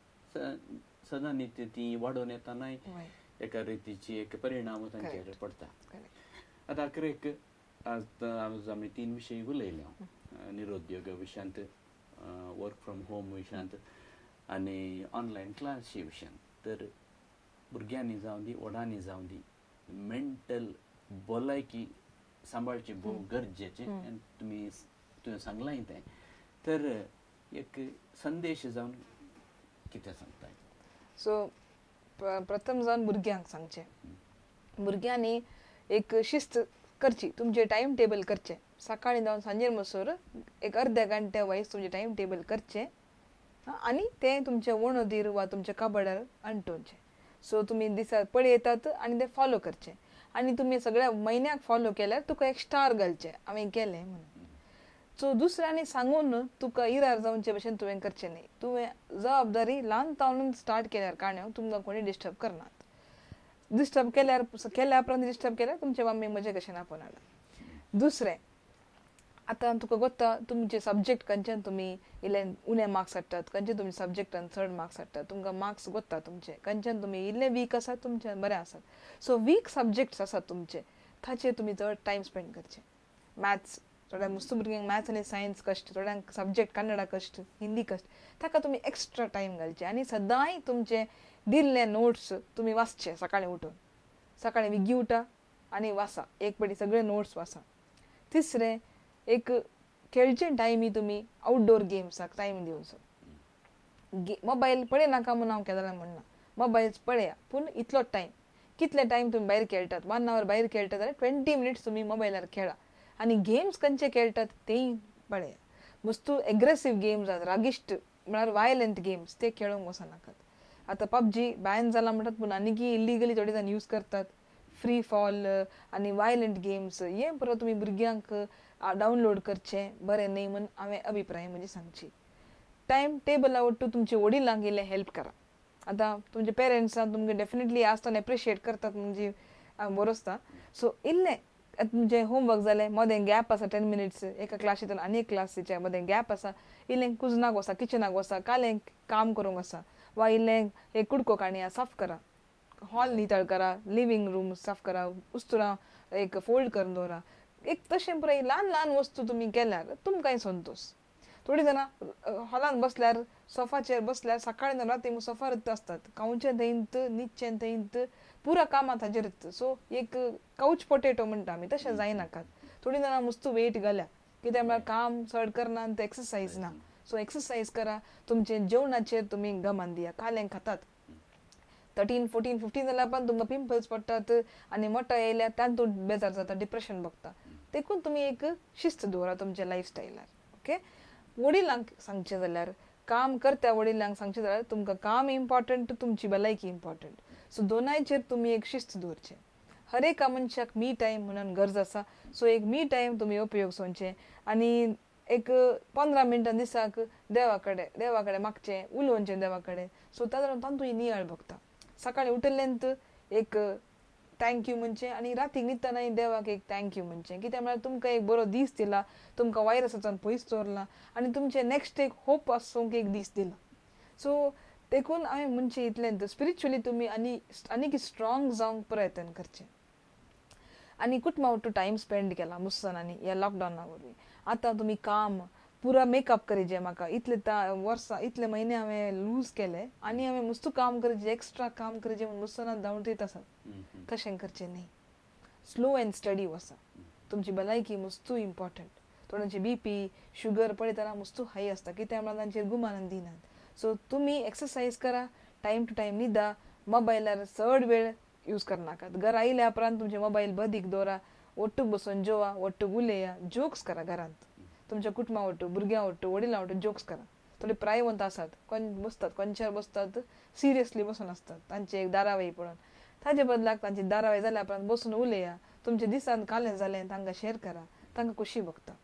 सदां नित्य ती वाडोवन येतानाय एका रितीची एक परिणाम तांचेर पडटा आतां आखरेक आज आमी 3 विशय उलयले निरुद्योग विशयांत वर्क फ्रॉम होम विशयांत आनी ऑनलायन क्लासी विशयांत तर भुरग्यांनी जावं दी व्हडांनी जावं दी मेंटल भलायकी सांबाळची भोव गरजेचें आनी तुवें सांगलां तें तर एक संदेश जावन कितें सांगताय सो प्रथम जावन भुरग्यांक सांगचें भुरग्यांनी एक शिस्त करची तुमचे टायम टेबल करचें सकाळीं जावन सांजेर मसोर एक अर्ध्या घंट्या वायस तुमचें टायम टेबल करचें आनी तें तुमच्या वणदीर वा तुमच्या कबडार अंटोवचें सो तुमी दिसा पळयतात आनी तें फॉलो करचें आनी तुमी सगळ्या म्हयन्याक फॉलो केल्यार तुका एक स्टार घालचें हांवें केलें म्हणून सो दुसऱ्यांनी सांगून तुका इरार जावचे भशेन तुवें करचें न्ही तुवें जबाबदारी ल्हान तावन स्टार्ट केल्यार काणयो तुमकां कोणी डिस्टर्ब करनात डिस्टर्ब केल्या उपरांत डिस्टर्ब केल्यार तुमचे मम्मी मजे कशें आपोवन हाडा दुसरें आतां तुका गोत्ता तुमचे सब्जेक्ट खंयच्यान तुमी इल्ले उणे मार्क्स हाडटात खंयचे तुमी सब्जेक्टान चड मार्क्स हाडटात तुमकां मार्क्स गोत्ता तुमचे खंयच्यान तुमी इल्ले वीक आसात तुमचे बरें आसात सो वीक सब्जेक्ट्स आसात तुमचे ताचेर तुमी चड टायम स्पेंड करचें मॅथ्स थोड्या मुस्त भुरग्यांक मॅथ्स आनी सायन्स कश्ट थोड्यांक सब्जेक्ट कन्नडा कश्ट हिंदी कश्ट ताका तुमी एक्स्ट्रा टायम घालचे आनी सदांय तुमचे दिल्ले नोट्स तुमी वाचचे सकाळीं उठून सकाळीं विगी उठा आनी वाचा एक पटी सगळे नोट्स वाचा तिसरें एक खेळचे टायमी तुमी आउटडोर गेम्साक टायम दिवचो मोबायल पळय नाका म्हणून हांव केलें म्हणना मोबायल्स पळया पूण इतलोच टायम कितले टायम तुमी भायर खेळटात 1 hour भायर खेळटात जाल्यार 20 minutes तुमी मोबायलार खेळा आनी गेम्स खंयचे खेळटात तेय पळया मस्तू एग्रेसीव गेम्स आसात रागिश्ट म्हळ्यार वायलंट गेम्स ते खेळूंक वचनाकात आतां पबजी बॅन जाला म्हणटात पूण आनीकी इलिगली थोडे जाण यूज करतात फ्री फॉल आनी वायलंट गेम्स हे परत तुमी भुरग्यांक डावनलोड करचें बरें न्ही म्हूण हांवें अभिप्राय म्हजी सांगची टायम टेबला वट्टू तुमचे वडिलांक इल्लें हेल्प करा आतां तुमचे पेरंट्सां तुमकां डेफिनेटली आसतना एप्रिशिएट करतात म्हणजे बरो आसता सो इल्लें म्हणजे होमवर्क जालें मदें गॅप आसा 10 मिनिट्स एका क्लासींतल्यान आनी एक क्लासीच्या मदें गॅप आसा इल्लें कुजनाक वसा किचनाक वसा कालें काम करूंक वसा वा इल्लें एक कुडको काणया साफ करा हॉल नितळ करा लिव्हिंग रूम साफ करा उस्तुरां एक फोल्ड करून दवरा एक तशें पुराय ल्हान ल्हान वस्तू तुमी केल्यार तुमकांय संतोश थोडीं जाणां हॉलान बसल्यार सोफाचेर बसल्यार सकाळी राती सोफार आसतात कावचें थंयत न्हिदचें थंयत पुरा कामां ताजेर सो एक काउच पोटेटो म्हणटा आमी तशें जायनाकात थोडीं जाणां मस्त वेट घाल्या कित्याक म्हळ्यार काम चड करना आनी एक्सरसायज ना सो एक्सरसायज करा तुमचे जेवणाचेर तुमी गमान दिया कालें खातात 13, 14, 15 जाल्यार पण तुमकां पिंपल्स पडटात आनी मोठो येयल्यार तातूंत बेजार जाता डिप्रेशन बघता देखून तुमी एक शिस्त दवरा तुमच्या लायफस्टायलार ओके वडिलांक सांगचें जाल्यार काम करता वडिलांक सांगचें जाल्यार तुमकां काम इम्पॉर्टंट तुमची भलायकी इम्पॉर्टंट सो दोनांयचेर तुमी एक शिस्त दवरचें हर एका मनशाक मी टायम म्हणून गरज आसा सो एक मी टायम तुमी उपयोग सोंचे आनी एक 15 मिनटां दिसाक देवा कडेन मागचें उलोवचें देवा कडेन सो तातूंत नियाळ बघता सकाळी उठलेंत एक थँक्यू म्हणचें आनी रातीक न्हिदतना देवाक एक थँक्यू म्हणचें कित्याक म्हळ्यार तुमकां एक बरो दीस दिला तुमकां वायरसाच्यान पयस दवरला आनी तुमचें नेक्स्ट एक होप आसूंक एक दीस दिला सो देखून हांवें म्हणचें इतलेंत स्पिरिच्युअली तुमी आनीक स्ट्रॉंग जावंक प्रयत्न करचें आनी कुटुंबा वांगडा टायम स्पेंड केला मुस्सनांनी ह्या लॉकडावना वरवीं आतां तुमी काम पुरा मेकअप करीचे म्हाका इतले वर्सां इतले म्हयने हांवें लूज केले आनी हांवें मस्त काम करचें एक्स्ट्रा काम करचें म्हूण मुस्सनां धांवून दित आसात तशें करचें न्ही स्लो एंड स्टडी वसा तुमची भलायकी मस्तू इम्पॉर्टंट थोड्यांची BP शुगर पळयतना मस्तू हाय आसता कित्याक म्हळ्यार तांचेर गुमान दिनात सो तुमी एक्सरसायज करा टायम टू टायम न्हिदा मोबायलार चड वेळ यूज करनाकात घरा आयल्या उपरांत तुमचे मोबायल बदीक दवरा ओट्टूक बसून जेवा ओट्टूक उलया जोक्स करा घरांत तुमच्या कुटुंबा वांगडा भुरग्यां वांगडा वडिलां वांगडा जोक्स करा थोडे प्रायवंत आसात कोण बसतात कोणच्यार बसतात सिरियसली बसून आसतात तांचे एक धारावाही पळोवन ताचे बदलाक तांची धारावाही जाल्या उपरांत बसून उलया तुमच्या दिसान कालें जालें तांकां शेअर करा तांकां खुशी भोगता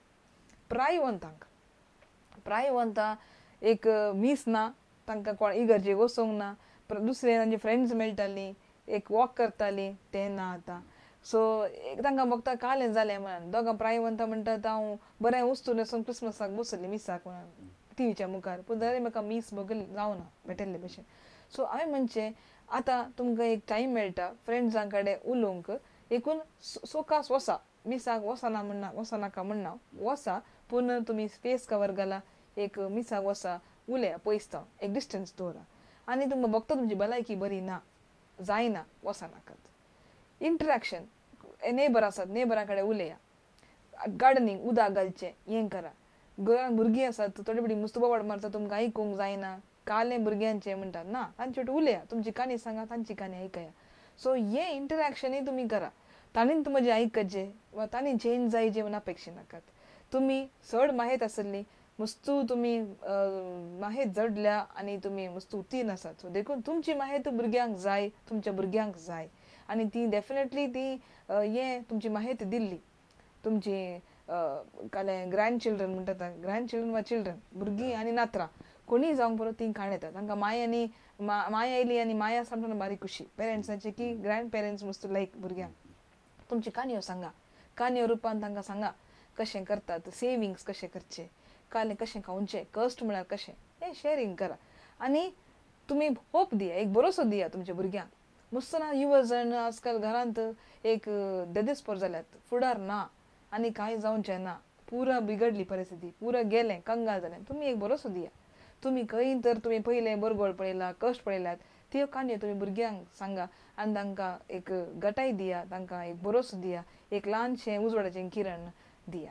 प्रायवंतां एक मीस ना तांकां कोण इगर्जेक वचोंक ना दुसरे तांचे फ्रेंड्स मेळटालीं एक वॉक करतालीं तें ना आतां सो तांकां बघता कालें जालें म्हणून दोगां प्रायवंतां म्हणटात हांव बरें वस्तू न्हेसून क्रिसमसाक बसतलें मिसाक म्हणून टीव्हीच्या मुखार पूण जाल्यार म्हाका मीस बगल जावना भेटल्ले भशेन सो हांवें म्हणचें आतां तुमकां एक टायम मेळटा फ्रेंड्सां कडेन उलोवंक एकूण सोकास वसा मिसाक वचनाका म्हणना वसा पूण तुमी फेस कवर घाला एक मिसाक वसा उलया पयस जावन एक डिस्टन्स दवरा आनी तुमकां बघता तुमची भलायकी बरी ना जायना वचनाकात इंटरॅक्शन नेबर आसात नेबरा कडेन उलया गार्डनिंग उदक घालचें हें करा घरान भुरगीं आसात थोडी बडी मस्त बोवाड मारता तुमकां आयकूंक जायना कालें भुरग्यांचें म्हणटात ना तांचे वांगडा उलया तुमची काणी सांगा तांची काणी आयकया सो हें इंटरॅक्शनूय तुमी करा तांणीन तुमचें आयकचें वा तांणी चेंज जायचें म्हूण अपेक्षा नाकात तुमी चड माहेत आसली मस्तू तुमी माहेत जडल्या आनी तुमी मस्तू उतीन आसात सो देखून तुमची माहेत भुरग्यांक जाय तुमच्या भुरग्यांक जाय आनी ती डेफिनेटली ती हें तुमची माहेत दिल्ली तुमची कालें ग्रँड चिल्ड्रन म्हणटात ग्रँड चिल्ड्रन वा चिल्ड्रन भुरगीं आनी नातरां कोणीय जावंक बरो ती खाण येता तांकां माय आनी माय आयली आनी माया सामको बारी खुशी पेरंट्साची की ग्रँड पेरंट्स मस्त लायक भुरग्यांक तुमची काणयो सांगा काणयो रुपान तांकां सांगा कशें करतात सेविंग्स कशें करचें कालें कशें खावचें कस्ट म्हळ्यार कशें हें शेअरिंग करा आनी तुमी होप दिया एक भरोसो दिया तुमच्या भुरग्यांक मस्तना युवा जण आजकाल घरांत एक देदेस्पर जाल्यात फुडार ना आनी कांय जावचें ना पुरा बिगडली परिस्थिती पुरा गेलें कंगाल जालें तुमी एक भरोसो दिया तुमी खंय तर तुमी पयलें बरगोळ पळयला कश्ट पळयल्यात त्यो काणयो तुमी भुरग्यांक सांगा आनी तांकां एक गटाय दिया तांकां एक भरोसो दिया एक ल्हानशें उजवाडाचें किरण दिया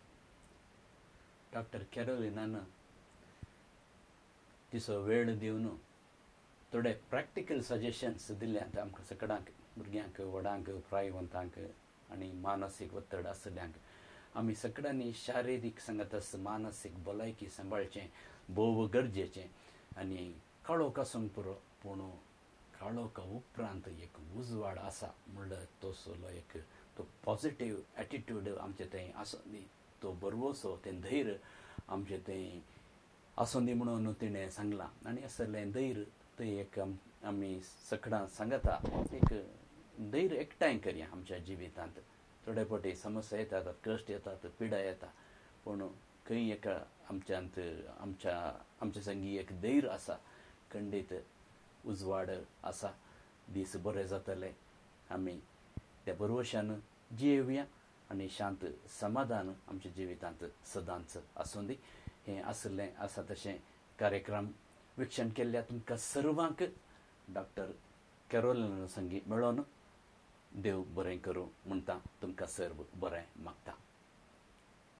डॉक्टर कॅरोलिनान तिचो वेळ दिवन थोडे प्रॅक्टिकल सजेशन्स दिल्ल्यात आमकां सगळ्यांक भुरग्यांक व्हडांक प्रायवंतांक आनी मानसीक वत्तड आसल्यांक आमी सगळ्यांनी शारिरीक सांगातच मानसीक भलायकी सांबाळचें भोव गरजेचें आनी काळोख आसूंक पुरो पूण काळोखा उपरांत एक उजवाड आसा म्हणल्यार तो सोलो एक तो पॉझिटीव एटिट्यूड आमचे थंय आसूं दी तो बरवसो तें धैर्य आमचे थंय आसूं दी म्हणून तिणें सांगलां आनी असलें धैर्य थंय एक आमी सगळ्यां सांगता एक धैर्य एकठांय करया आमच्या जिवितांत थोडे फावटी समस्या येतात कश्ट येतात पिडा येता पूण खंय एका आमच्यांत आमच्या संगी एक धैर्य आसा खंडीत उजवाड आसा दीस बरे जातले आमी त्या भरवशान जियेवया आनी शांत समाधान आमच्या जिवितांत सदांच आसूं दी हें आसलें आसा तशें कार्यक्रम विक्षण केल्ल्या तुमकां सर्वांक डॉक्टर कॅरोलिना संगी मेळोन देव बरें करूं म्हणटा तुमकां सर्व बरें मागता.